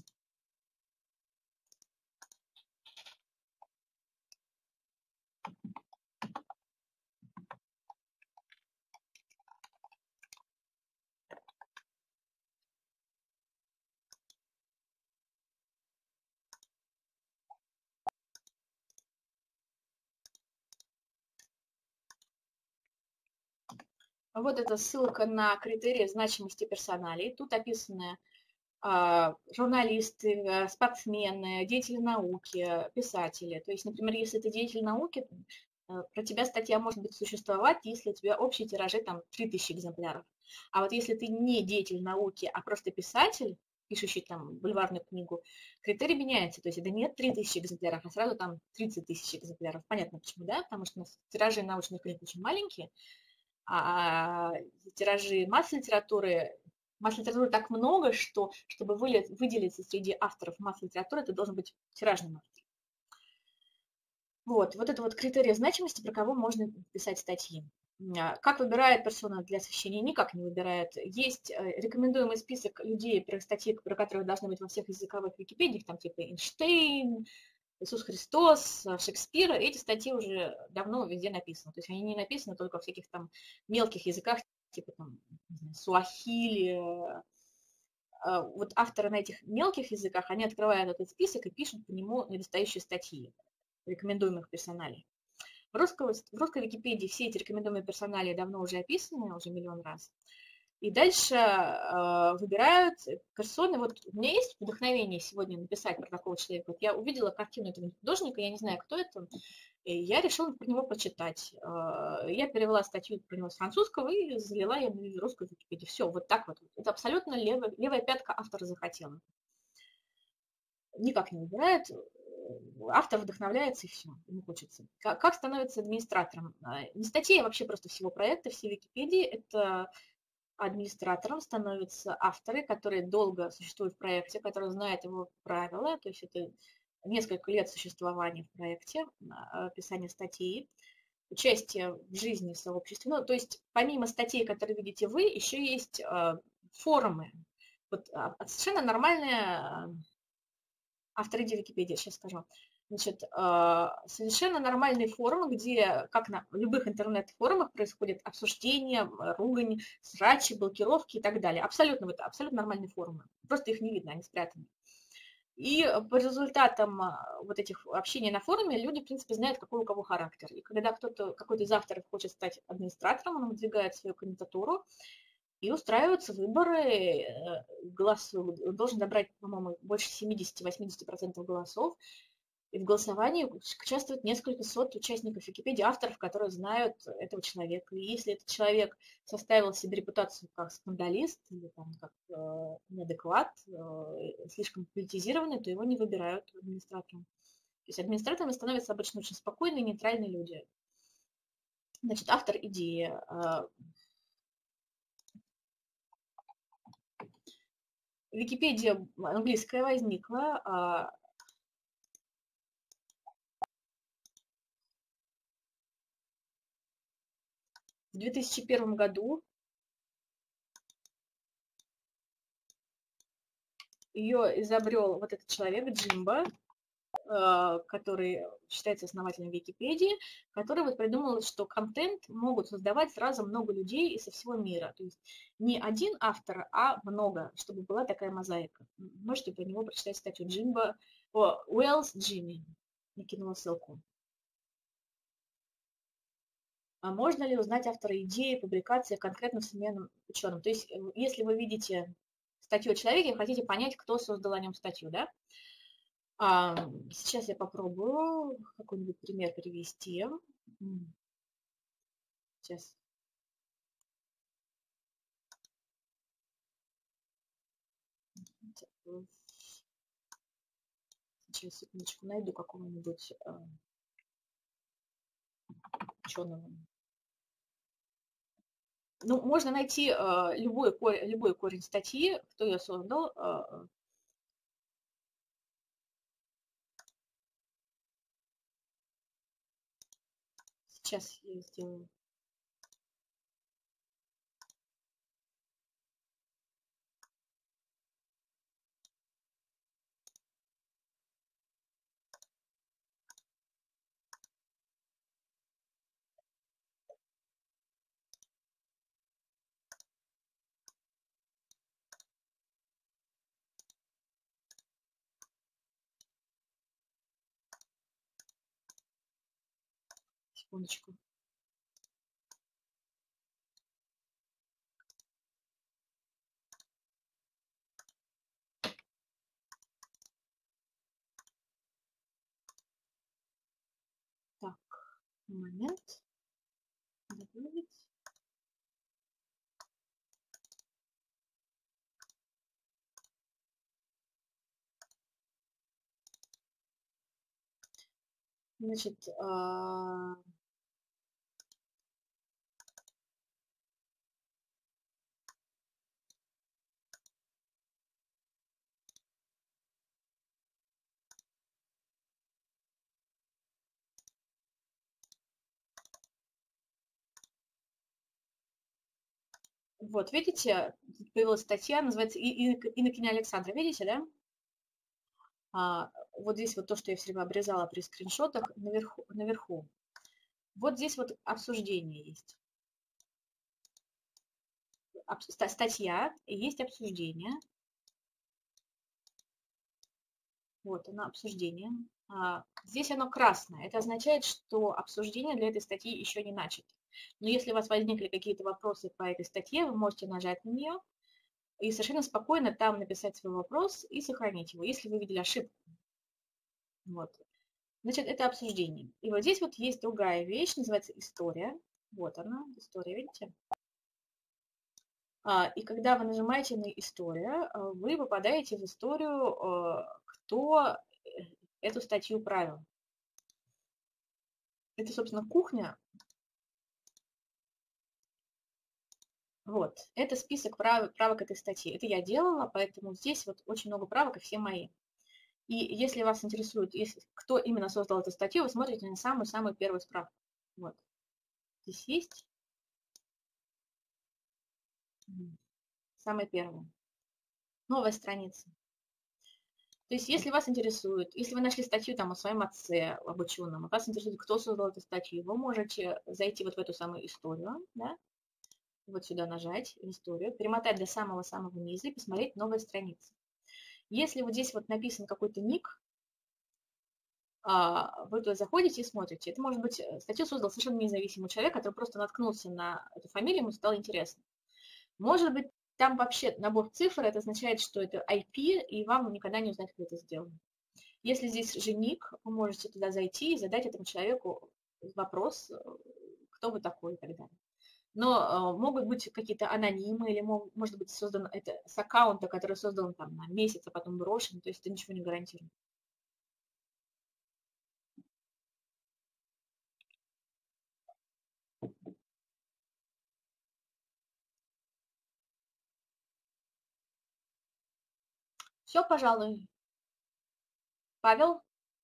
Вот эта ссылка на критерии значимости персоналей. Тут описаны а, журналисты, спортсмены, деятели науки, писатели. То есть, например, если ты деятель науки, про тебя статья может быть существовать, если у тебя общие тиражи там три тысячи экземпляров. А вот если ты не деятель науки, а просто писатель, пишущий там бульварную книгу, критерий меняется. То есть это не три тысячи экземпляров, а сразу там тридцать тысяч экземпляров. Понятно почему, да? Потому что у нас тиражи научных книг очень маленькие, а тиражи масс-литературы, масс-литературы так много, что чтобы выделиться среди авторов масс-литературы, это должен быть тиражный автор. Вот, вот это вот критерий значимости, про кого можно писать статьи. Как выбирает персона для освещения? Никак не выбирает. Есть рекомендуемый список людей, про статьи, про которые должны быть во всех языковых Википедиях, там типа Эйнштейн, Иисус Христос, Шекспир, эти статьи уже давно везде написаны. То есть они не написаны только в всяких там мелких языках, типа там, не знаю, суахили. Вот авторы на этих мелких языках, они открывают этот список и пишут по нему недостающие статьи рекомендуемых персоналей. В русской, в русской Википедии все эти рекомендуемые персоналии давно уже описаны, уже миллион раз. И дальше э, выбирают персоны. Вот у меня есть вдохновение сегодня написать про такого человека. Вот я увидела картину этого художника, я не знаю, кто это, и я решила про него почитать. Э, я перевела статью про него с французского и залила ее на русскую Википедию. Все, вот так вот. Это абсолютно левая, левая пятка автора захотела. Никак не выбирает. Автор вдохновляется, и все, ему хочется. Как, как становится администратором? Не статья, а вообще просто всего проекта, всей Википедии. Это администратором становятся авторы, которые долго существуют в проекте, которые знают его правила, то есть это несколько лет существования в проекте, описания статьи. участие в жизни сообщества. Ну, то есть помимо статей, которые видите вы, еще есть э, форумы. Вот а, совершенно нормальные авторы Википедии, сейчас скажу. Значит, э, совершенно нормальные форумы, где, как на любых интернет-форумах, происходит обсуждение, ругань, срачи, блокировки и так далее. Абсолютно, это абсолютно нормальные форумы. Просто их не видно, они спрятаны. И по результатам вот этих общений на форуме люди, в принципе, знают, какой у кого характер. И когда кто-то, какой-то из авторов хочет стать администратором, он выдвигает свою кандидатуру, и устраиваются выборы, голос, должен набрать, по-моему, больше семьдесят-восемьдесят процентов голосов. И в голосовании участвует несколько сот участников Википедии, авторов, которые знают этого человека. И если этот человек составил себе репутацию как скандалист или там, как э, неадекват, э, слишком политизированный, то его не выбирают администратором. То есть администраторами становятся обычно очень спокойные, нейтральные люди. Значит, автор идеи. Э, Википедия английская возникла. Э, В две тысячи первом году ее изобрел вот этот человек Джимбо, который считается основателем Википедии, который вот придумал, что контент могут создавать сразу много людей из всего мира. То есть не один автор, а много, чтобы была такая мозаика. Можете про него прочитать статью Джимбо, о, Уэллс Джимми. Я кинула ссылку. А можно ли узнать автора идеи, публикации конкретно современным ученым? То есть если вы видите статью о человеке, хотите понять, кто создал о нем статью, да? А, сейчас я попробую какой-нибудь пример привести. Сейчас. Сейчас, секундочку, найду какого-нибудь а, ученого. Ну, можно найти а, любой, любой корень статьи, кто ее создал. А, сейчас я сделаю. Секундочку. Так, момент. Добавить. Значит, а... вот, видите, появилась статья, называется «Инокиня Александра». Видите, да? А, вот здесь вот то, что я все время обрезала при скриншотах, наверху. наверху. Вот здесь вот обсуждение есть. Статья, и есть обсуждение. Вот оно, обсуждение. А, здесь оно красное. Это означает, что обсуждение для этой статьи еще не начато. Но если у вас возникли какие-то вопросы по этой статье, вы можете нажать на нее и совершенно спокойно там написать свой вопрос и сохранить его, если вы видели ошибку. Вот. Значит, это обсуждение. И вот здесь вот есть другая вещь, называется история. Вот она, история, видите? И когда вы нажимаете на историю, вы попадаете в историю, кто эту статью правил. Это, собственно, кухня. Вот, это список правок, правок этой статьи. Это я делала, поэтому здесь вот очень много правок, и все мои. И если вас интересует, если, кто именно создал эту статью, вы смотрите на самую-самую первую справку. Вот. здесь есть. Самое первое. Новая страница. То есть, если вас интересует, если вы нашли статью там о своем отце, об ученом, вас интересует, кто создал эту статью, вы можете зайти вот в эту самую историю, да, вот сюда нажать, историю, перемотать до самого-самого низа и посмотреть новая страница. Если вот здесь вот написан какой-то ник, вы туда заходите и смотрите. Это может быть, статью создал совершенно независимый человек, который просто наткнулся на эту фамилию, ему стало интересно. Может быть, там вообще набор цифр, это означает, что это ай пи, и вам никогда не узнать, кто это сделал. Если здесь же ник, вы можете туда зайти и задать этому человеку вопрос, кто вы такой и так далее. Но э, могут быть какие-то анонимы, или мог, может быть создан это с аккаунта, который создан там на месяц, а потом брошен, то есть это ничего не гарантирует. Все, пожалуй. Павел?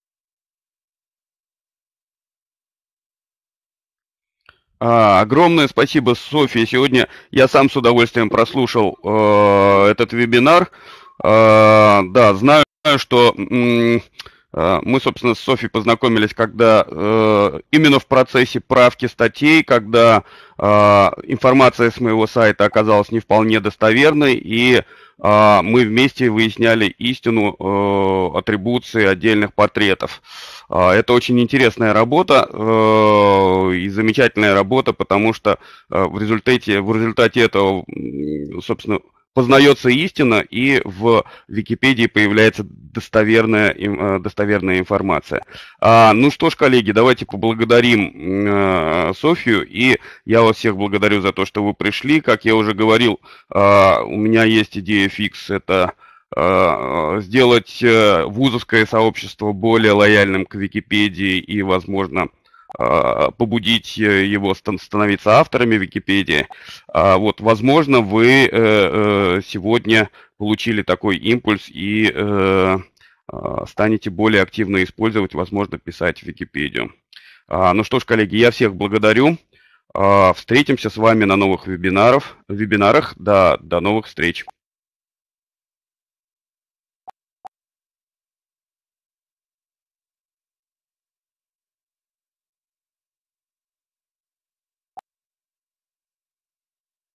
А, огромное спасибо, Софья. Сегодня я сам с удовольствием прослушал э, этот вебинар. Э, да, знаю, что м, э, мы, собственно, с Софьей познакомились, когда э, именно в процессе правки статей, когда э, информация с моего сайта оказалась не вполне достоверной, и э, мы вместе выясняли истину э, атрибуции отдельных портретов. Это очень интересная работа и замечательная работа, потому что в результате, в результате этого, собственно, познается истина, и в Википедии появляется достоверная, достоверная информация. Ну что ж, коллеги, давайте поблагодарим Софью, и я вас всех благодарю за то, что вы пришли. Как я уже говорил, у меня есть идея фикс, это сделать вузовское сообщество более лояльным к Википедии и, возможно, побудить его становиться авторами Википедии. Вот, возможно, вы сегодня получили такой импульс и станете более активно использовать, возможно, писать в Википедию. Ну что ж, коллеги, я всех благодарю. Встретимся с вами на новых вебинарах. вебинарах. До, до новых встреч.